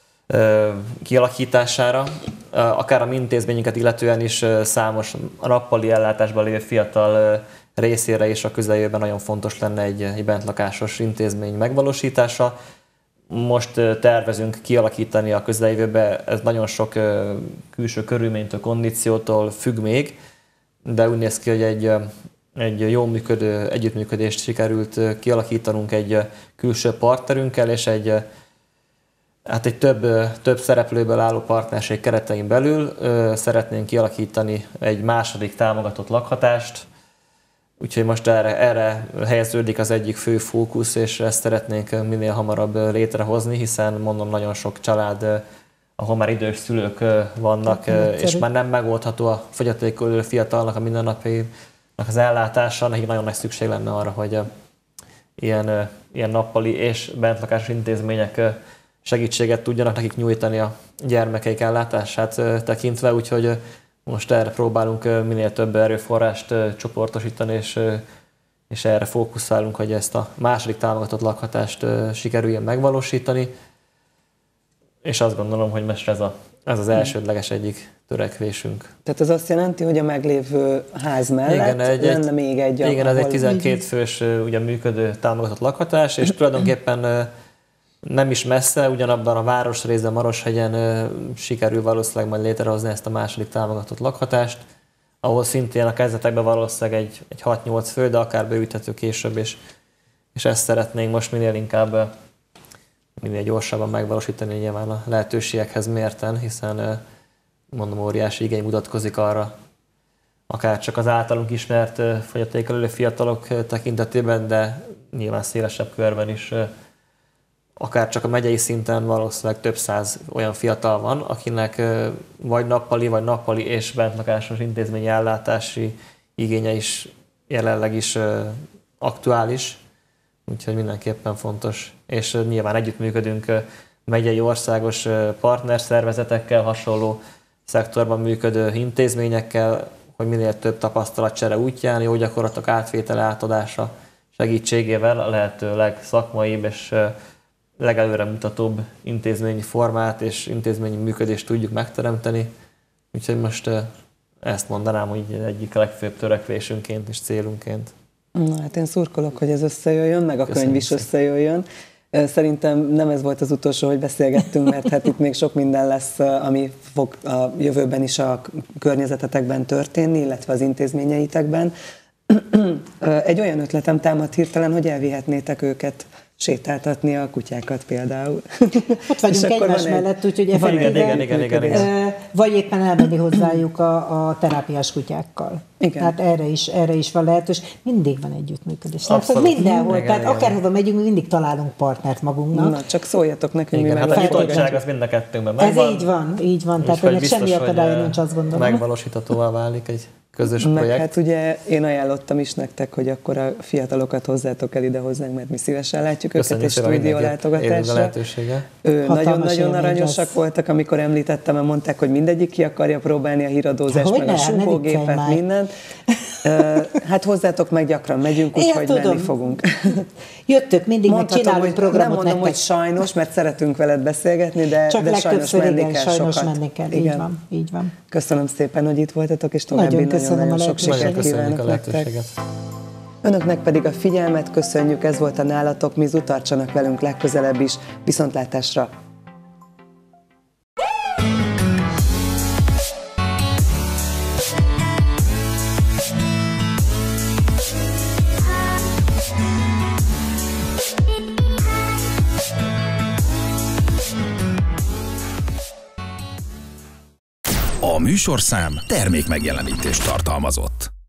D: kialakításására. Akár a mi intézményünket illetően is számos a nappali ellátásban lévő fiatal részére is a közeljövőben nagyon fontos lenne egy, egy bentlakásos intézmény megvalósítása. Most tervezünk kialakítani a közeljövőben, ez nagyon sok külső körülménytől, kondíciótól függ még, de úgy néz ki, hogy egy, egy jó működő együttműködést sikerült kialakítanunk egy külső partnerünkkel, és egy, hát egy több, több szereplőből álló partnerség keretein belül szeretnénk kialakítani egy második támogatott lakhatást, úgyhogy most erre, erre helyeződik az egyik fő fókusz, és ezt szeretnénk minél hamarabb létrehozni, hiszen mondom, nagyon sok család, ahol már idős szülők vannak, és már nem megoldható a fogyatékkal élő fiatalnak a mindennapjainak az ellátása, nekik nagyon nagy szükség lenne arra, hogy ilyen, ilyen nappali és bentlakásos intézmények segítséget tudjanak nekik nyújtani a gyermekeik ellátását tekintve, úgyhogy most erre próbálunk minél több erőforrást csoportosítani, és, és erre fókuszálunk, hogy ezt a második támogatott lakhatást sikerüljön megvalósítani. És azt gondolom, hogy most ez, a, ez az elsődleges egyik törekvésünk.
B: Tehát az azt jelenti, hogy a meglévő ház mellett igen, egy, lenne még egy...
D: Igen, ez egy tizenkét fős ugye, működő támogatott lakhatás, és tulajdonképpen nem is messze, ugyanabban a városrészben, Maroshegyen sikerül valószínűleg majd létrehozni ezt a második támogatott lakhatást, ahol szintén a kezdetekben valószínűleg egy, egy hat-nyolc fő, de akár beüthető később, és, és ezt szeretnénk most minél inkább minél gyorsabban megvalósítani nyilván a lehetőségekhez mérten, hiszen mondom, óriási igény mutatkozik arra, akár csak az általunk ismert fogyatékkal élő fiatalok tekintetében, de nyilván szélesebb körben is, akár csak a megyei szinten valószínűleg több száz olyan fiatal van, akinek vagy nappali, vagy nappali és bentlakásos intézményi ellátási igénye is jelenleg is aktuális, úgyhogy mindenképpen fontos. És nyilván együttműködünk megyei országos partnerszervezetekkel, hasonló szektorban működő intézményekkel, hogy minél több tapasztalatcsere útján, jó gyakorlatok átvétele, átadása segítségével a lehető legszakmaibb és legelőremutatóbb intézményi formát és intézményi működést tudjuk megteremteni. Úgyhogy most ezt mondanám, hogy egyik legfőbb törekvésünként és célunként.
B: Na, hát én szurkolok, hogy ez összejöjjön, meg a Köszönöm könyv is szépen. Összejöjjön. Szerintem nem ez volt az utolsó, hogy beszélgettünk, mert hát itt még sok minden lesz, ami fog a jövőben is a környezetetekben történni, illetve az intézményeitekben. Egy olyan ötletem támad hirtelen, hogy elvihetnétek őket sétáltatni a kutyákat például.
C: Ott vagyunk egymás mellett, úgyhogy effektíven,
D: igen, igen, igen, igen.
C: vagy éppen elmenni hozzájuk a, a terápiás kutyákkal. Igen. Tehát erre is, erre is van lehetőség. Mindig van együttműködés. Tehát mindenhol, igen, tehát igen. Akárhova megyünk, mi mindig találunk partnert magunknak.
B: Na, csak szóljatok nekünk,
D: igen,
B: mi
D: hát
B: meg
D: a nyitottság az mind a kettőnkben
C: megvan. Ez így van, így van. Tehát ennek semmi akadálya nincs, azt gondolom.
D: Megvalósíthatóvá válik egy közös
B: Meg
D: projekt.
B: hát ugye én ajánlottam is nektek, hogy akkor a fiatalokat hozzátok el ide hozzánk, mert mi szívesen látjuk
D: Köszönjük
B: őket egy
D: szépen
B: stúdió
D: mindenki élő
B: látogatásra.
D: lehetősége.
B: Ő nagyon-nagyon
C: élmény
B: aranyosak
C: lesz.
B: voltak, amikor említettem, mert mondták, hogy mindegyik ki akarja próbálni a híradózást,
C: Hogy
B: meg
C: ne,
B: a
C: ne
B: súgógépet,
C: viccelj már.
B: mindent. Ö, Hát hozzátok meg gyakran megyünk,
C: Én
B: úgyhogy
C: tudom.
B: menni fogunk.
C: Jöttök, mindig meg
B: Mondhatom,
C: csinálunk
B: hogy
C: programot
B: nem mondom,
C: nektek.
B: hogy sajnos, mert szeretünk veled beszélgetni, de,
C: Csak
B: de sajnos
C: legtöbbször
B: menni
C: igen,
B: kell
C: sajnos
B: sokat.
C: menni kell.
B: Igen.
C: Így van, így van.
B: Köszönöm szépen, hogy itt voltatok, és további
C: Nagyon köszönöm
B: nagyon-nagyon
C: a
B: sok
C: lehetőséget.
B: sikert
D: Nagyon köszönjük a
B: kívánok nektek.
D: lehetőséget.
B: Önöknek pedig a figyelmet köszönjük, ez volt a Nálatok Mizu, tartsanak velünk legközelebb is. Viszontlátásra!
A: A műsorszám termék megjelenítést tartalmazott.